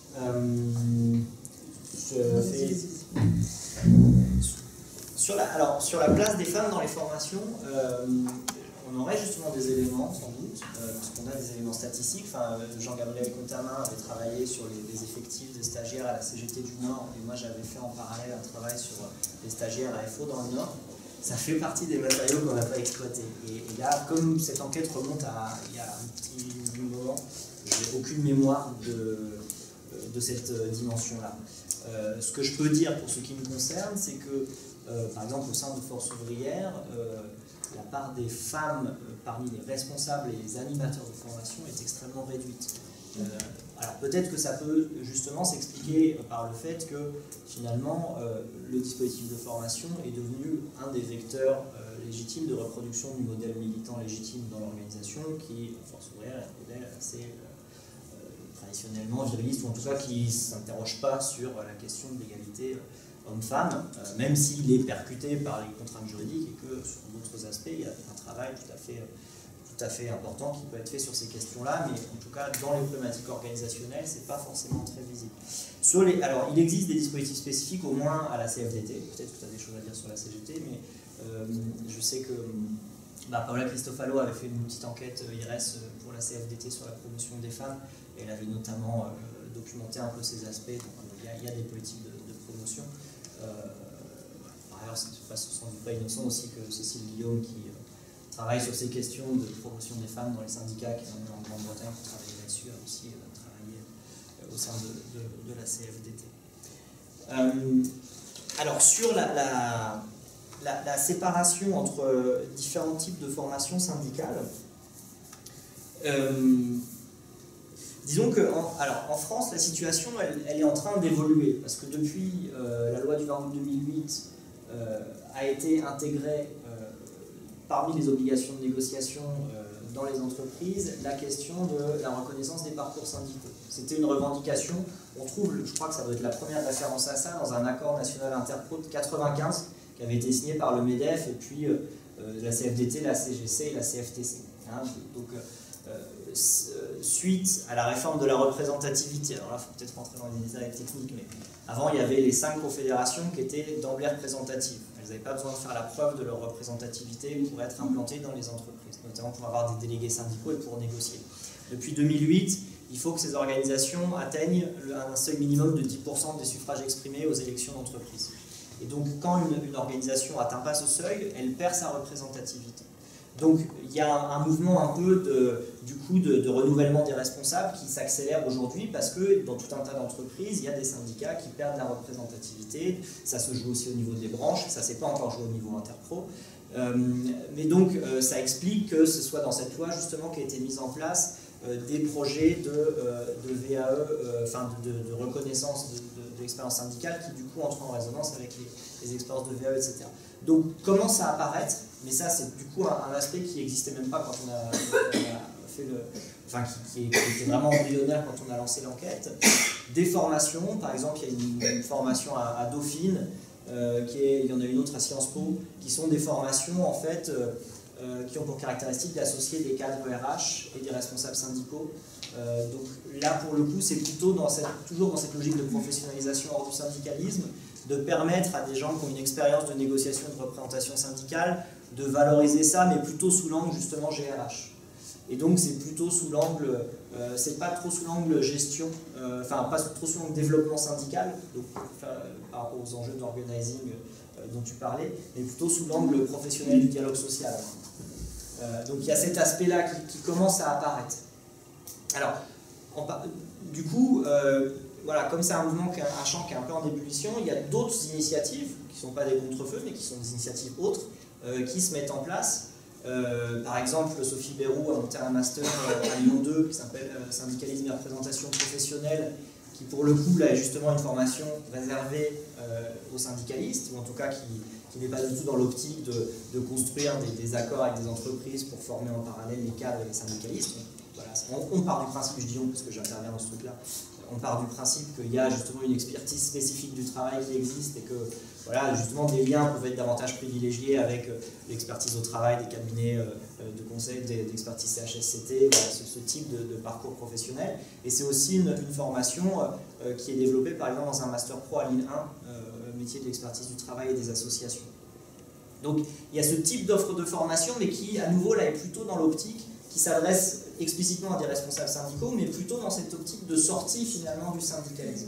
Sur la place des femmes dans les formations, on aurait justement des éléments, sans doute, parce qu'on a des éléments statistiques. Enfin, Jean-Gabriel Contamin avait travaillé sur les effectifs des stagiaires à la CGT du Nord, et moi j'avais fait en parallèle un travail sur les stagiaires à FO dans le Nord. Ça fait partie des matériaux qu'on n'a pas exploités. Et là, comme cette enquête remonte à il y a un petit moment, je n'ai aucune mémoire de cette dimension-là. Ce que je peux dire pour ce qui me concerne, c'est que, par exemple, au sein de Force ouvrière, la part des femmes parmi les responsables et les animateurs de formation est extrêmement réduite. Alors peut-être que ça peut justement s'expliquer par le fait que finalement le dispositif de formation est devenu un des vecteurs légitimes de reproduction du modèle militant légitime dans l'organisation qui, Force ouvrière, est un modèle assez traditionnellement viriliste, ou en tout cas qui ne s'interroge pas sur la question de l'égalité homme-femme, même s'il est percuté par les contraintes juridiques et que sur d'autres aspects il y a un travail tout à fait important qui peut être fait sur ces questions-là, mais en tout cas dans les problématiques organisationnelles, c'est pas forcément très visible. Alors, il existe des dispositifs spécifiques, au moins à la CFDT, peut-être que tu as des choses à dire sur la CGT, mais je sais que Paola Cristofalo avait fait une petite enquête IRES pour la CFDT sur la promotion des femmes, et elle avait notamment documenté un peu ces aspects, donc il y a des politiques de promotion. Par ailleurs, ce ne sont pas innocent aussi que Cécile Guillaume, qui travaille sur ces questions de promotion des femmes dans les syndicats, qui est en Grande-Bretagne pour travailler là-dessus, a aussi travaillé au sein de la CFDT. Alors, sur la séparation entre différents types de formations syndicales, disons que en France, la situation elle est en train d'évoluer, parce que depuis la loi du 20 août 2008 a été intégrée parmi les obligations de négociation dans les entreprises la question de la reconnaissance des parcours syndicaux. C'était une revendication, on trouve, je crois que ça doit être la première référence à ça, dans un accord national interpro de 95, qui avait été signé par le MEDEF et puis la CFDT, la CGC et la CFTC. Hein, donc, suite à la réforme de la représentativité, alors là il faut peut-être rentrer dans les détails techniques, mais avant il y avait les 5 confédérations qui étaient d'emblée représentatives. Elles n'avaient pas besoin de faire la preuve de leur représentativité pour être implantées dans les entreprises, notamment pour avoir des délégués syndicaux et pour négocier. Depuis 2008, il faut que ces organisations atteignent un seuil minimum de 10% des suffrages exprimés aux élections d'entreprise. Et donc quand une organisation n'atteint pas ce seuil, elle perd sa représentativité. Donc il y a un mouvement un peu de renouvellement des responsables qui s'accélère aujourd'hui parce que dans tout un tas d'entreprises, il y a des syndicats qui perdent la représentativité. Ça se joue aussi au niveau des branches, ça ne s'est pas encore joué au niveau interpro. Mais donc ça explique que ce soit dans cette loi justement qui a été mise en place des projets de VAE, enfin de reconnaissance de l'expérience syndicale qui du coup entrent en résonance avec les expériences de VAE, etc. Donc commence à apparaître, mais ça c'est du coup un aspect qui n'existait même pas quand on a fait le... Enfin qui était vraiment embryonnaire quand on a lancé l'enquête. Des formations, par exemple il y a une formation à Dauphine, il y en a une autre à Sciences Po, qui sont des formations en fait qui ont pour caractéristique d'associer des cadres RH et des responsables syndicaux. Donc là, pour le coup, c'est plutôt toujours dans cette logique de professionnalisation hors du syndicalisme, de permettre à des gens qui ont une expérience de négociation et de représentation syndicale de valoriser ça, mais plutôt sous l'angle justement GRH. Et donc c'est plutôt sous l'angle, c'est pas trop sous l'angle gestion, enfin pas trop sous l'angle développement syndical, donc, par rapport aux enjeux d'organizing dont tu parlais, mais plutôt sous l'angle professionnel du dialogue social. Donc il y a cet aspect-là qui commence à apparaître. Alors, du coup, voilà, comme c'est un mouvement, un champ qui est un peu en ébullition, il y a d'autres initiatives, qui ne sont pas des contre-feux, mais qui sont des initiatives autres, qui se mettent en place. Par exemple, Sophie Bérou a monté un master à Lyon 2 qui s'appelle Syndicalisme et représentation professionnelle, qui pour le coup là, est justement une formation réservée aux syndicalistes, ou en tout cas qui n'est pas du tout dans l'optique de construire des accords avec des entreprises pour former en parallèle les cadres et les syndicalistes. Voilà, on part du principe, je dis on parce que j'interviens dans ce truc-là, on part du principe qu'il y a justement une expertise spécifique du travail qui existe et que voilà, justement des liens peuvent être davantage privilégiés avec l'expertise au travail, des cabinets de conseil, d'expertise CHSCT, voilà, ce type de parcours professionnel. Et c'est aussi une formation qui est développée par exemple dans un Master Pro à Lille 1, métier de l'expertise du travail et des associations. Donc il y a ce type d'offre de formation, mais qui à nouveau là est plutôt dans l'optique qui s'adresse explicitement à des responsables syndicaux, mais plutôt dans cette optique de sortie finalement du syndicalisme.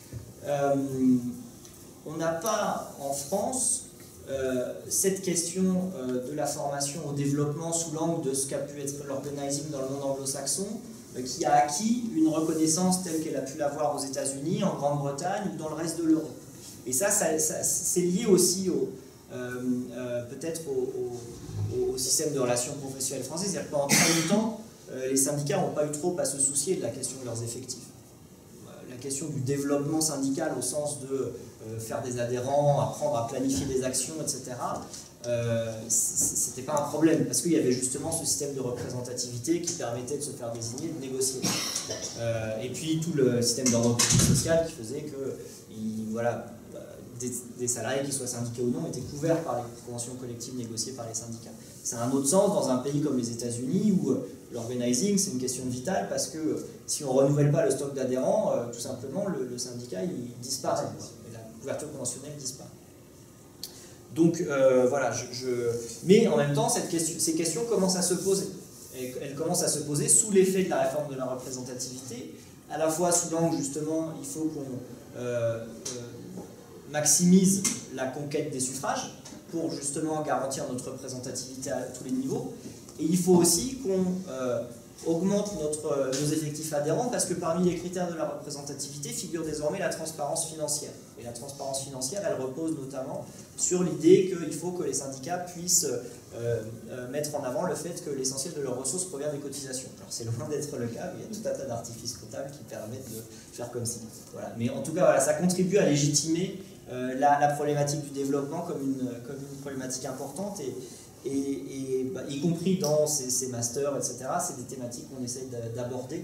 On n'a pas en France cette question de la formation au développement sous l'angle de ce qu'a pu être l'organizing dans le monde anglo-saxon, qui a acquis une reconnaissance telle qu'elle a pu l'avoir aux États-Unis, en Grande-Bretagne ou dans le reste de l'Europe. Et ça c'est lié aussi peut-être au système de relations professionnelles français. C'est-à-dire que pendant très longtemps, les syndicats n'ont pas eu trop à se soucier de la question de leurs effectifs. La question du développement syndical au sens de faire des adhérents, apprendre à planifier des actions, etc., c'était pas un problème, parce qu'il y avait justement ce système de représentativité qui permettait de se faire désigner, de négocier. Et puis tout le système d'ordre public social qui faisait que voilà, des salariés, qui soient syndiqués ou non, étaient couverts par les conventions collectives négociées par les syndicats. C'est un autre sens dans un pays comme les États-Unis où l'organizing, c'est une question vitale parce que si on ne renouvelle pas le stock d'adhérents, tout simplement, le syndicat, il disparaît. Et la couverture conventionnelle disparaît. Donc, voilà. Mais en même temps, ces questions commencent à se poser. Et elles commencent à se poser sous l'effet de la réforme de la représentativité, à la fois sous l'angle, justement, il faut qu'on maximise la conquête des suffrages pour justement garantir notre représentativité à tous les niveaux. Et il faut aussi qu'on augmente nos effectifs adhérents parce que parmi les critères de la représentativité figure désormais la transparence financière. Et la transparence financière, elle repose notamment sur l'idée qu'il faut que les syndicats puissent mettre en avant le fait que l'essentiel de leurs ressources provient des cotisations. Alors c'est loin d'être le cas, mais il y a tout un tas d'artifices comptables qui permettent de faire comme si. Voilà. Mais en tout cas, voilà, ça contribue à légitimer la problématique du développement comme une problématique importante y compris dans ces masters, etc. C'est des thématiques qu'on essaye d'aborder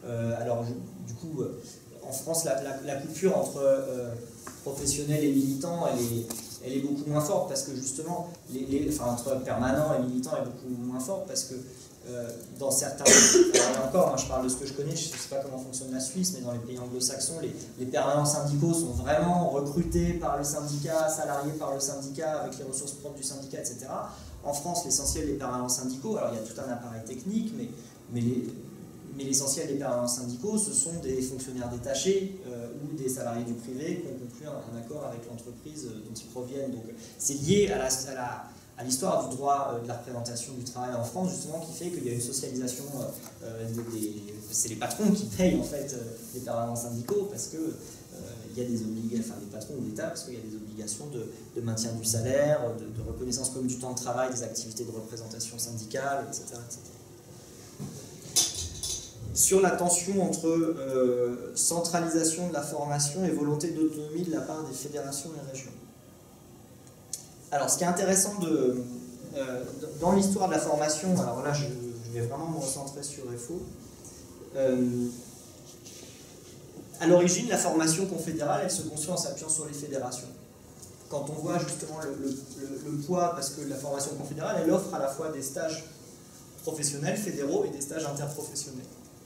Alors, du coup, en France, la coupure entre professionnels et militants, elle est beaucoup moins forte parce que justement, entre permanents et militants, elle est beaucoup moins forte parce que dans certains, et encore, moi je parle de ce que je connais, je ne sais pas comment fonctionne la Suisse, mais dans les pays anglo-saxons, les permanents syndicaux sont vraiment recrutés par le syndicat, salariés par le syndicat, avec les ressources propres du syndicat, etc. En France, l'essentiel des permanents syndicaux, alors il y a tout un appareil technique, mais l'essentiel des permanents syndicaux, ce sont des fonctionnaires détachés ou des salariés du privé qui ont conclu un accord avec l'entreprise dont ils proviennent. Donc c'est lié à l'histoire du droit de la représentation du travail en France, justement, qui fait qu'il y a une socialisation c'est les patrons qui payent en fait les permanents syndicaux parce que il y a des obligations, enfin les patrons ou l'État, parce qu'il y a des obligations de maintien du salaire, de reconnaissance comme du temps de travail, des activités de représentation syndicale, etc. etc. Sur la tension entre centralisation de la formation et volonté d'autonomie de la part des fédérations et régions. Alors, ce qui est intéressant dans l'histoire de la formation, alors là, je vais vraiment me recentrer sur FO. À l'origine, la formation confédérale, elle se construit en s'appuyant sur les fédérations. Quand on voit justement le poids, parce que la formation confédérale, elle offre à la fois des stages professionnels, fédéraux, et des stages interprofessionnels.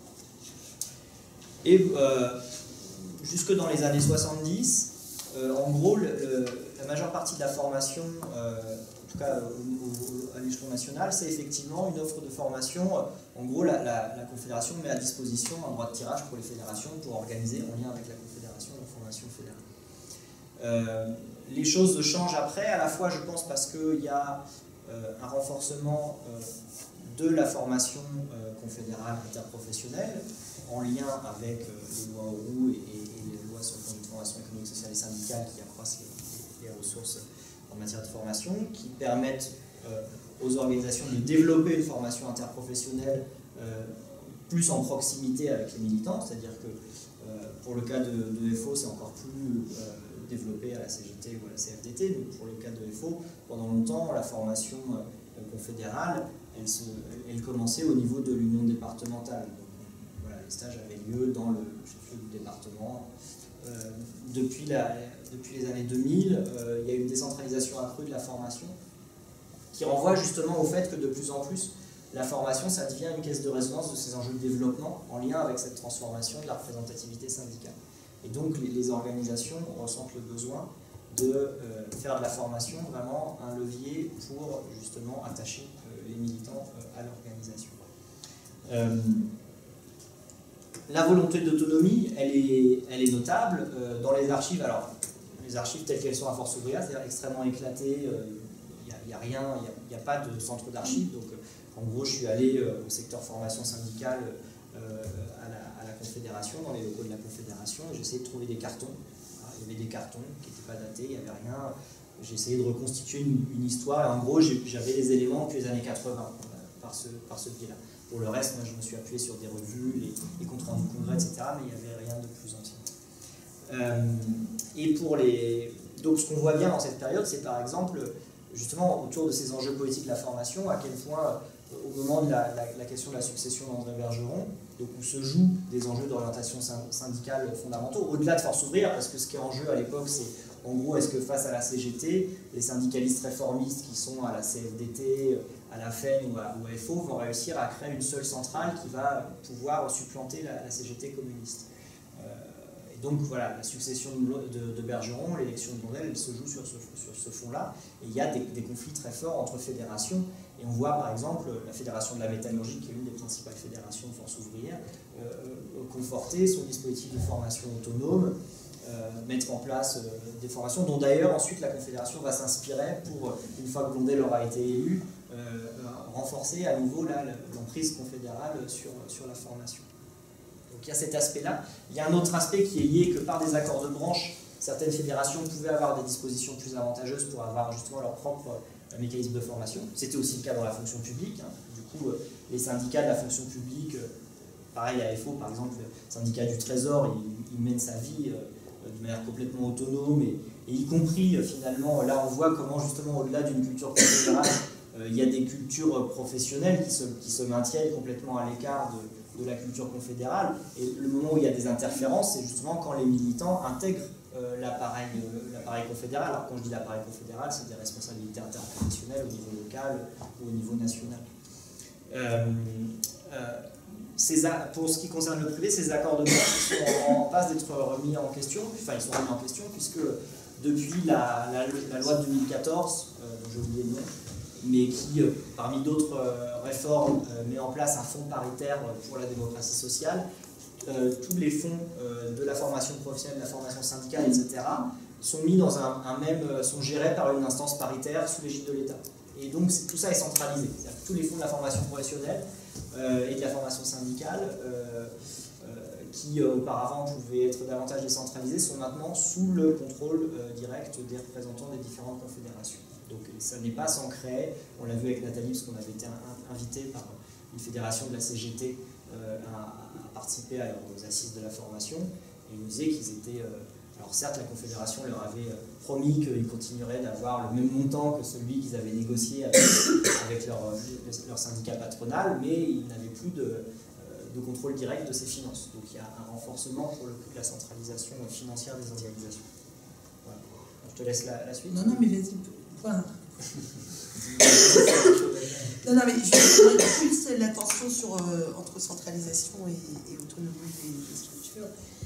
Et jusque dans les années 70, en gros, la majeure partie de la formation, en tout cas à l'échelon national, c'est effectivement une offre de formation. En gros, la Confédération met à disposition un droit de tirage pour les fédérations pour organiser en lien avec la Confédération la formation fédérale. Les choses changent après, à la fois je pense parce qu'il y a un renforcement de la formation confédérale interprofessionnelle en lien avec les lois Auroux et les lois sur le plan de formation économique, sociale et syndicale qui accroissent les ressources en matière de formation, qui permettent aux organisations de développer une formation interprofessionnelle plus en proximité avec les militants, c'est-à-dire que pour le cas de FO, c'est encore plus développé à la CGT ou à la CFDT, mais pour le cas de FO, pendant longtemps, la formation confédérale, elle commençait au niveau de l'union départementale. Donc, voilà, les stages avaient lieu dans le chef-lieu du département. Depuis les années 2000, il y a une décentralisation accrue de la formation qui renvoie justement au fait que de plus en plus, la formation, ça devient une caisse de résonance de ces enjeux de développement en lien avec cette transformation de la représentativité syndicale. Et donc, les organisations ressentent le besoin de faire de la formation vraiment un levier pour justement attacher les militants à l'organisation. La volonté d'autonomie, elle est notable dans les archives. Alors, les archives telles qu'elles sont à Force Ouvrière, c'est-à-dire extrêmement éclatées, il n'y a rien, il n'y a pas de centre d'archives. Donc, en gros, je suis allé au secteur formation syndicale à la Confédération, dans les locaux de la Confédération, et j'ai essayé de trouver des cartons. Il y avait des cartons qui n'étaient pas datés, il n'y avait rien. J'ai essayé de reconstituer une histoire, et en gros, j'avais les éléments depuis les années 80 par ce biais-là. Pour le reste, moi, je me suis appuyé sur des revues, les comptes rendus de congrès, etc., mais il n'y avait rien de plus ancien. Donc, ce qu'on voit bien dans cette période, c'est par exemple, justement, autour de ces enjeux politiques de la formation, à quel point, au moment de la question de la succession d'André Bergeron, donc où se jouent des enjeux d'orientation syndicale fondamentaux, au-delà de Force Ouvrière, parce que ce qui est en jeu à l'époque, c'est en gros, est-ce que face à la CGT, les syndicalistes réformistes qui sont à la CFDT, à la FEN ou à FO vont réussir à créer une seule centrale qui va pouvoir supplanter la CGT communiste. Et donc voilà, la succession de Bergeron, l'élection de Blondel, elle se joue sur ce fond-là. Et il y a des conflits très forts entre fédérations. Et on voit par exemple la Fédération de la métallurgie, qui est une des principales fédérations de Force Ouvrière, conforter son dispositif de formation autonome, mettre en place des formations dont d'ailleurs ensuite la Confédération va s'inspirer pour, une fois que Blondel aura été élu, renforcer à nouveau l'emprise confédérale sur la formation. Donc il y a cet aspect-là. Il y a un autre aspect qui est lié que par des accords de branche, certaines fédérations pouvaient avoir des dispositions plus avantageuses pour avoir justement leur propre mécanisme de formation. C'était aussi le cas dans la fonction publique. Hein. Du coup, les syndicats de la fonction publique, pareil à FO par exemple, le syndicat du Trésor, il mène sa vie de manière complètement autonome et y compris finalement, là on voit comment justement au-delà d'une culture confédérale, il y a des cultures professionnelles qui se maintiennent complètement à l'écart de de la culture confédérale. Et le moment où il y a des interférences, c'est justement quand les militants intègrent l'appareil confédéral. Alors quand je dis l'appareil confédéral, c'est des responsabilités interprofessionnelles au niveau local ou au niveau national. Pour ce qui concerne le privé, ces accords de branche sont en passe d'être remis en question, enfin ils sont remis en question puisque depuis la loi de 2014, dont j'ai oublié le nom, mais qui, parmi d'autres réformes, met en place un fonds paritaire pour la démocratie sociale, tous les fonds de la formation professionnelle, de la formation syndicale, etc., sont mis dans sont gérés par une instance paritaire sous l'égide de l'État. Et donc tout ça est centralisé. C'est-à-dire que tous les fonds de la formation professionnelle et de la formation syndicale, qui auparavant pouvaient être davantage décentralisés, sont maintenant sous le contrôle direct des représentants des différentes confédérations. Donc ça n'est pas sans créer, on l'a vu avec Nathalie, parce qu'on avait été invité par une fédération de la CGT à participer aux assises de la formation, et ils nous disaient qu'ils étaient... alors certes, la Confédération leur avait promis qu'ils continueraient d'avoir le même montant que celui qu'ils avaient négocié avec leur syndicat patronal, mais ils n'avaient plus de contrôle direct de ces finances. Donc il y a un renforcement pour le coup de la centralisation financière des organisations. Voilà. Je te laisse la suite. Non, mais vas-y, point. Non, mais je plus l'attention sur entre centralisation et autonomie des structures.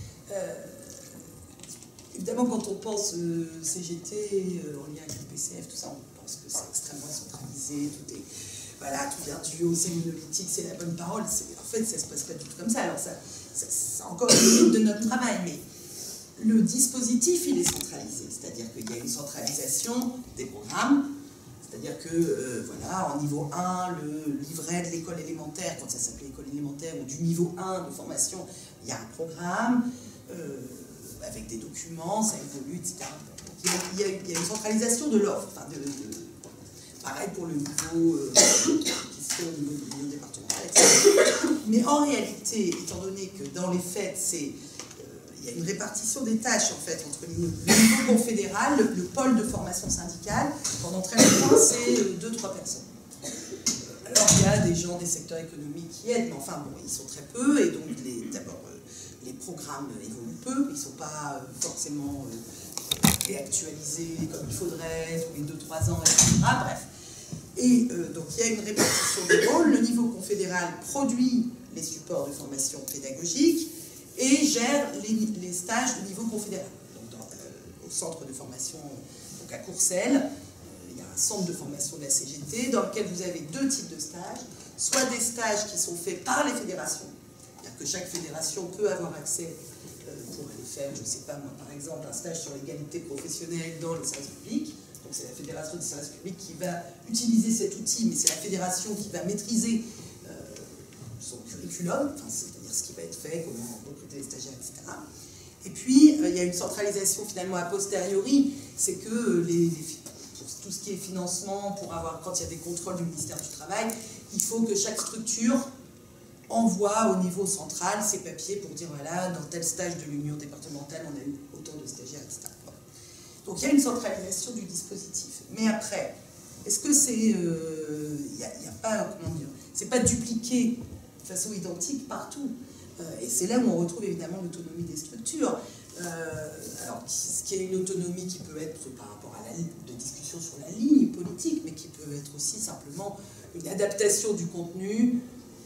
Évidemment, quand on pense CGT en lien avec le PCF, tout ça, on pense que c'est extrêmement centralisé, tout vient du haut, c'est monolithique, c'est la bonne parole. En fait, ça ne se passe pas du tout comme ça. Alors, c'est encore une limite de notre travail, mais le dispositif, il est centralisé. C'est-à-dire qu'il y a une centralisation des programmes. C'est-à-dire que, en niveau 1, le livret de l'école élémentaire, quand ça s'appelait école élémentaire, ou du niveau 1 de formation, il y a un programme avec des documents, ça évolue, etc. Il y a une centralisation de l'offre. Pareil pour le niveau qui se fait au niveau de l'union départementale, etc. Mais en réalité, étant donné que dans les faits, il y a une répartition des tâches en fait entre le niveau confédéral, le pôle de formation syndicale, pendant très longtemps, c'est 2-3 personnes. Alors il y a des gens des secteurs économiques qui aident, mais enfin bon, ils sont très peu, et donc d'abord les programmes évoluent peu, ils ne sont pas forcément réactualisés comme il faudrait, tous les 2-3 ans, etc. Bref. Et donc il y a une répartition des rôles. Le niveau confédéral produit les supports de formation pédagogique et gère les stages de niveau confédéral. Donc au centre de formation, donc à Courcelles, il y a un centre de formation de la CGT dans lequel vous avez 2 types de stages, soit des stages qui sont faits par les fédérations, c'est-à-dire que chaque fédération peut avoir accès pour aller faire, je ne sais pas moi, par exemple, un stage sur l'égalité professionnelle dans le service public. Donc c'est la fédération du service public qui va utiliser cet outil, mais c'est la fédération qui va maîtriser son curriculum, c'est-à-dire ce qui va être fait, comment recruter les stagiaires, etc. Et puis, il y a une centralisation finalement a posteriori, c'est que pour tout ce qui est financement, quand il y a des contrôles du ministère du Travail, il faut que chaque structure envoie au niveau central ses papiers pour dire voilà, dans tel stage de l'union départementale, on a eu autant de stagiaires, etc. Donc il y a une centralisation du dispositif. Mais après, est-ce que c'est... Il n'y a pas, comment dire, c'est pas dupliqué de façon identique partout. Et c'est là où on retrouve évidemment l'autonomie des structures. Alors, ce qui est une autonomie qui peut être par rapport à de discussion sur la ligne politique, mais qui peut être aussi simplement une adaptation du contenu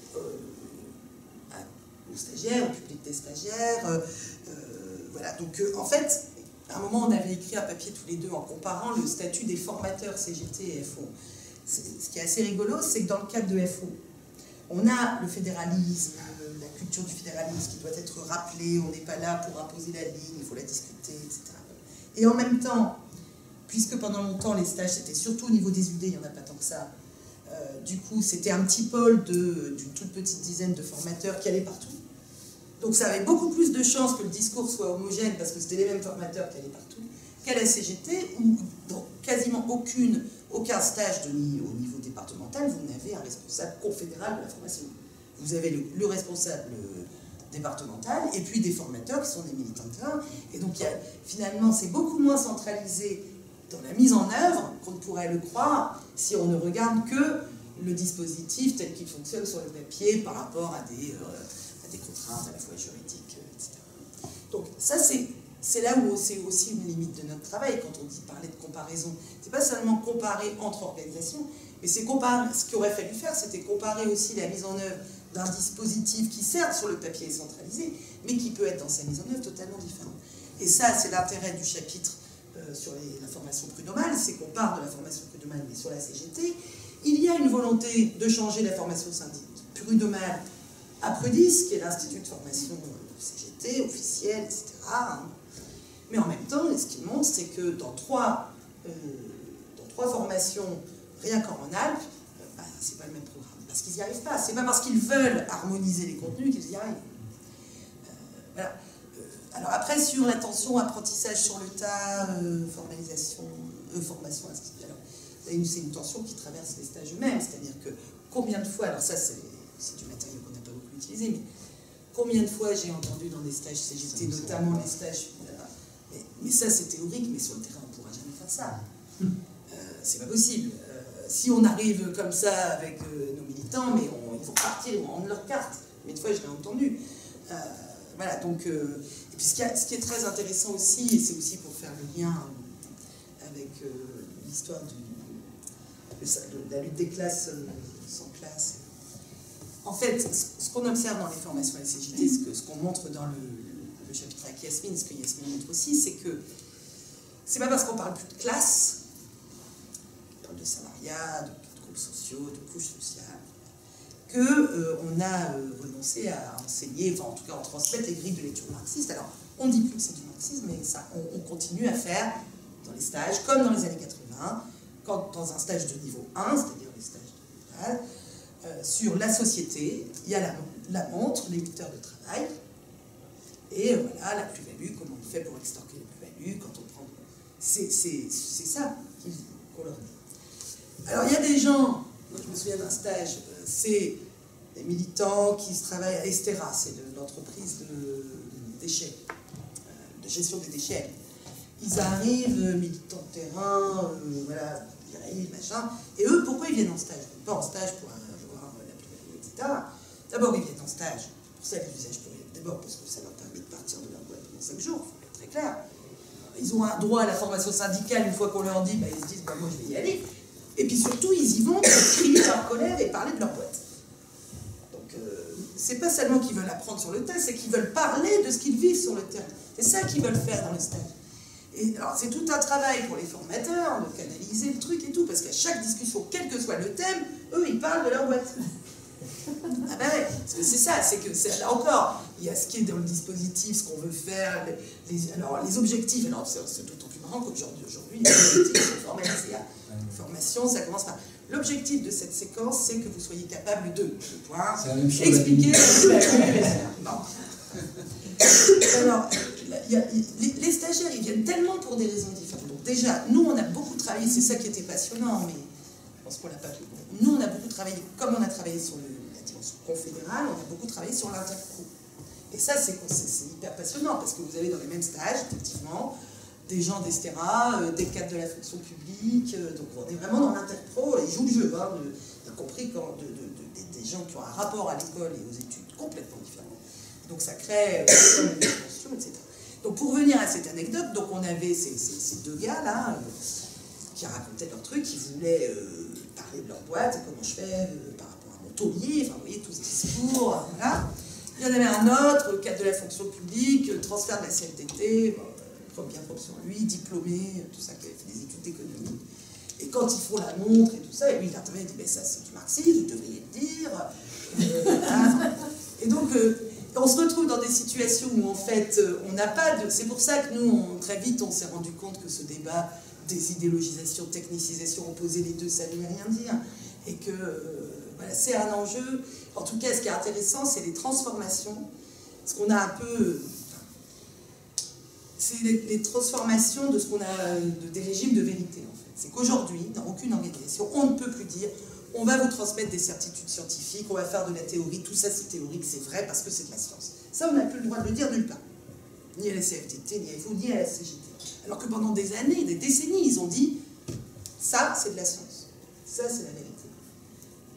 aux stagiaires, au public des stagiaires. Voilà, donc en fait, à un moment, on avait écrit un papier tous les deux en comparant le statut des formateurs CGT et FO. Ce qui est assez rigolo, c'est que dans le cadre de FO, on a le fédéralisme, la culture du fédéralisme qui doit être rappelée, on n'est pas là pour imposer la ligne, il faut la discuter, etc. Et en même temps, puisque pendant longtemps les stages c'était surtout au niveau des UD, il n'y en a pas tant que ça, du coup c'était un petit pôle d'une toute petite dizaine de formateurs qui allaient partout. Donc ça avait beaucoup plus de chances que le discours soit homogène, parce que c'était les mêmes formateurs qui allaient partout, qu'à la CGT, où dans quasiment aucun stage au niveau départemental, vous n'avez un responsable confédéral de la formation. Vous avez le responsable départemental, et puis des formateurs qui sont des militants de terrain. Et donc finalement, c'est beaucoup moins centralisé dans la mise en œuvre qu'on ne pourrait le croire si on ne regarde que le dispositif tel qu'il fonctionne sur le papier par rapport à des contraintes à la fois juridiques, etc. Donc ça, c'est là où c'est aussi une limite de notre travail quand on dit parler de comparaison. C'est pas seulement comparer entre organisations, mais c'est comparer. Ce qu'il aurait fallu faire, c'était comparer aussi la mise en œuvre d'un dispositif qui certes sur le papier est centralisé, mais qui peut être dans sa mise en œuvre totalement différente. Et ça, c'est l'intérêt du chapitre sur la formation prud'homale, c'est qu'on part de la formation prud'homale, mais sur la CGT, il y a une volonté de changer la formation prud'homale à Prudis, qui est l'institut de formation CGT, officiel, etc. Mais en même temps, ce qu'il montre, c'est que dans trois formations, rien qu'en Rhône-Alpes, c'est pas le même programme. Parce qu'ils n'y arrivent pas. C'est pas parce qu'ils veulent harmoniser les contenus qu'ils y arrivent. Voilà. Alors après, sur l'attention, apprentissage sur le tas, formation, alors, c'est une tension qui traverse les stages eux-mêmes. C'est-à-dire que combien de fois, alors ça c'est du matériel qu'on n'a pas beaucoup utilisé, mais combien de fois j'ai entendu dans des stages CGT, notamment les stages... Mais ça c'est théorique, mais sur le terrain on ne pourra jamais faire ça. C'est pas possible. Si on arrive comme ça avec nos militants, mais ils vont partir, ils vont rendre leur carte. Mais une fois je l'ai entendu. Voilà, donc... et puis ce qui est très intéressant aussi, et c'est aussi pour faire le lien avec l'histoire de la lutte des classes sans classe. En fait, ce qu'on observe dans les formations à la CGT, ce qu'on montre dans le chapitre avec Yasmine, ce que Yasmine montre aussi, c'est que c'est pas parce qu'on parle plus de classe, on parle de salariat, de groupes sociaux, de couches sociales, qu'on a renoncé à enseigner, enfin en tout cas on transmet les grilles de lecture marxiste. Alors on ne dit plus que c'est du marxisme, mais ça, on continue à faire dans les stages, comme dans les années 80, dans un stage de niveau 1, c'est-à-dire les stages de base, sur la société, il y a la montre, les vecteurs de travail, et voilà, la plus-value, comment on fait pour extorquer la plus-value, quand on prend... C'est ça qu'on leur dit. Alors il y a des gens, moi je me souviens d'un stage, c'est des militants qui travaillent à Estera, c'est l'entreprise de déchets, de gestion des déchets. Ils arrivent, militants de terrain, voilà, machin, et eux, pourquoi ils viennent en stage? Ils viennent pas en stage pour avoir la plus-value, etc. D'abord, ils viennent en stage pour ça, les usages pluriels. D'abord, parce que ça leur permet de partir de leur boîte pendant 5 jours, il faut être très clair. Ils ont un droit à la formation syndicale, une fois qu'on leur dit, ils se disent, moi je vais y aller. Et puis surtout, ils y vont pour crier leur colère et parler de leur boîte. Donc, c'est pas seulement qu'ils veulent apprendre sur le tas, c'est qu'ils veulent parler de ce qu'ils vivent sur le terrain. C'est ça qu'ils veulent faire dans le stage. Et alors, c'est tout un travail pour les formateurs de canaliser le truc et tout, parce qu'à chaque discussion, quel que soit le thème, eux, ils parlent de leur boîte. Ah ben ouais, parce que c'est ça, c'est que là encore, il y a ce qui est dans le dispositif, ce qu'on veut faire, les objectifs. Alors, c'est d'autant plus marrant qu'aujourd'hui, les objectifs sont formalisés. Formation, ça commence par... L'objectif de cette séquence, c'est que vous soyez capable de pouvoir expliquer... Alors, les stagiaires, ils viennent tellement pour des raisons différentes. Donc déjà, nous, on a beaucoup travaillé, c'est ça qui était passionnant, mais je pense qu'on l'a pas tout. Nous, on a beaucoup travaillé, comme on a travaillé sur la dimension confédérale, on a beaucoup travaillé sur l'interpro. Et ça, c'est hyper passionnant, parce que vous avez dans les mêmes stages, effectivement, des gens d'Estera, des cadres de la fonction publique, donc on est vraiment dans l'interpro, ils jouent le jeu, y compris des gens qui ont un rapport à l'école et aux études complètement différents. Donc ça crée une dimension, etc. Donc pour revenir à cette anecdote, donc on avait ces deux gars-là qui racontaient leur truc, qui voulaient parler de leur boîte, et comment je fais par rapport à mon taulier, enfin vous voyez, tous ces discours, voilà. Il y en avait un autre, cadre de la fonction publique, transfert de la CFDT, bien propre sur lui, diplômé, tout ça, qui avait fait des études d'économie. Et quand ils font la montre et tout ça, et lui il intervient et dit, mais ça c'est du marxisme, vous devriez le dire. Voilà. Et donc, on se retrouve dans des situations où en fait, on n'a pas de... C'est pour ça que nous, très vite, on s'est rendu compte que ce débat des idéologisations, technicisation, opposer les deux, ça ne veut rien dire. Et que, voilà, c'est un enjeu. En tout cas, ce qui est intéressant, c'est les transformations. Ce qu'on a un peu... C'est les transformations de ce qu'on a, des régimes de vérité, en fait. C'est qu'aujourd'hui, dans aucune organisation, on ne peut plus dire on va vous transmettre des certitudes scientifiques, on va faire de la théorie, tout ça c'est théorique, c'est vrai parce que c'est de la science. Ça, on n'a plus le droit de le dire nulle part. Ni à la CFDT, ni à FO, ni à la CGT. Alors que pendant des années, des décennies, ils ont dit ça, c'est de la science. Ça, c'est la vérité.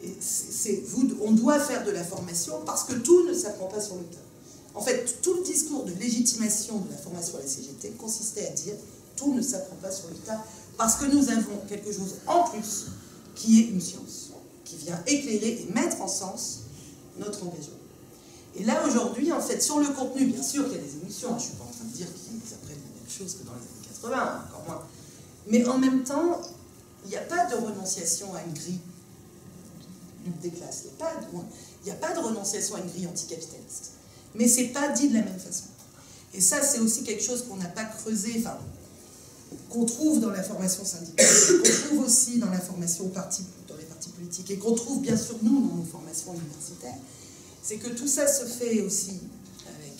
Et on doit faire de la formation parce que tout ne s'apprend pas sur le tas. En fait, tout le discours de légitimation de la formation à la CGT consistait à dire tout ne s'apprend pas sur le tas parce que nous avons quelque chose en plus qui est une science, qui vient éclairer et mettre en sens notre engagement. Et là, aujourd'hui, en fait, sur le contenu, bien sûr qu'il y a des évolutions. Je ne suis pas en train de dire qu'ils apprennent la même chose que dans les années 80, encore moins. Mais en même temps, il n'y a pas de renonciation à une grille des classes. Il n'y a pas de renonciation à une grille anticapitaliste. Mais ce n'est pas dit de la même façon. Et ça, c'est aussi quelque chose qu'on n'a pas creusé, enfin, qu'on trouve dans la formation syndicale, qu'on trouve aussi dans la formation dans les partis politiques, et qu'on trouve bien sûr nous dans nos formations universitaires. C'est que tout ça se fait aussi avec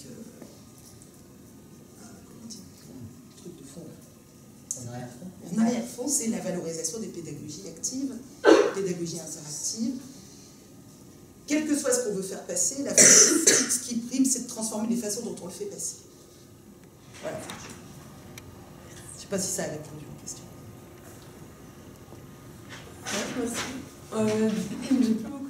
comment dire, un truc de fond. En arrière-fond, c'est la valorisation des pédagogies actives, pédagogie interactive. Quel que soit ce qu'on veut faire passer, ce qui prime, c'est de transformer les façons dont on le fait passer. Voilà. Je ne sais pas si ça a répondu aux questions. Ouais, merci. J'ai plus beaucoup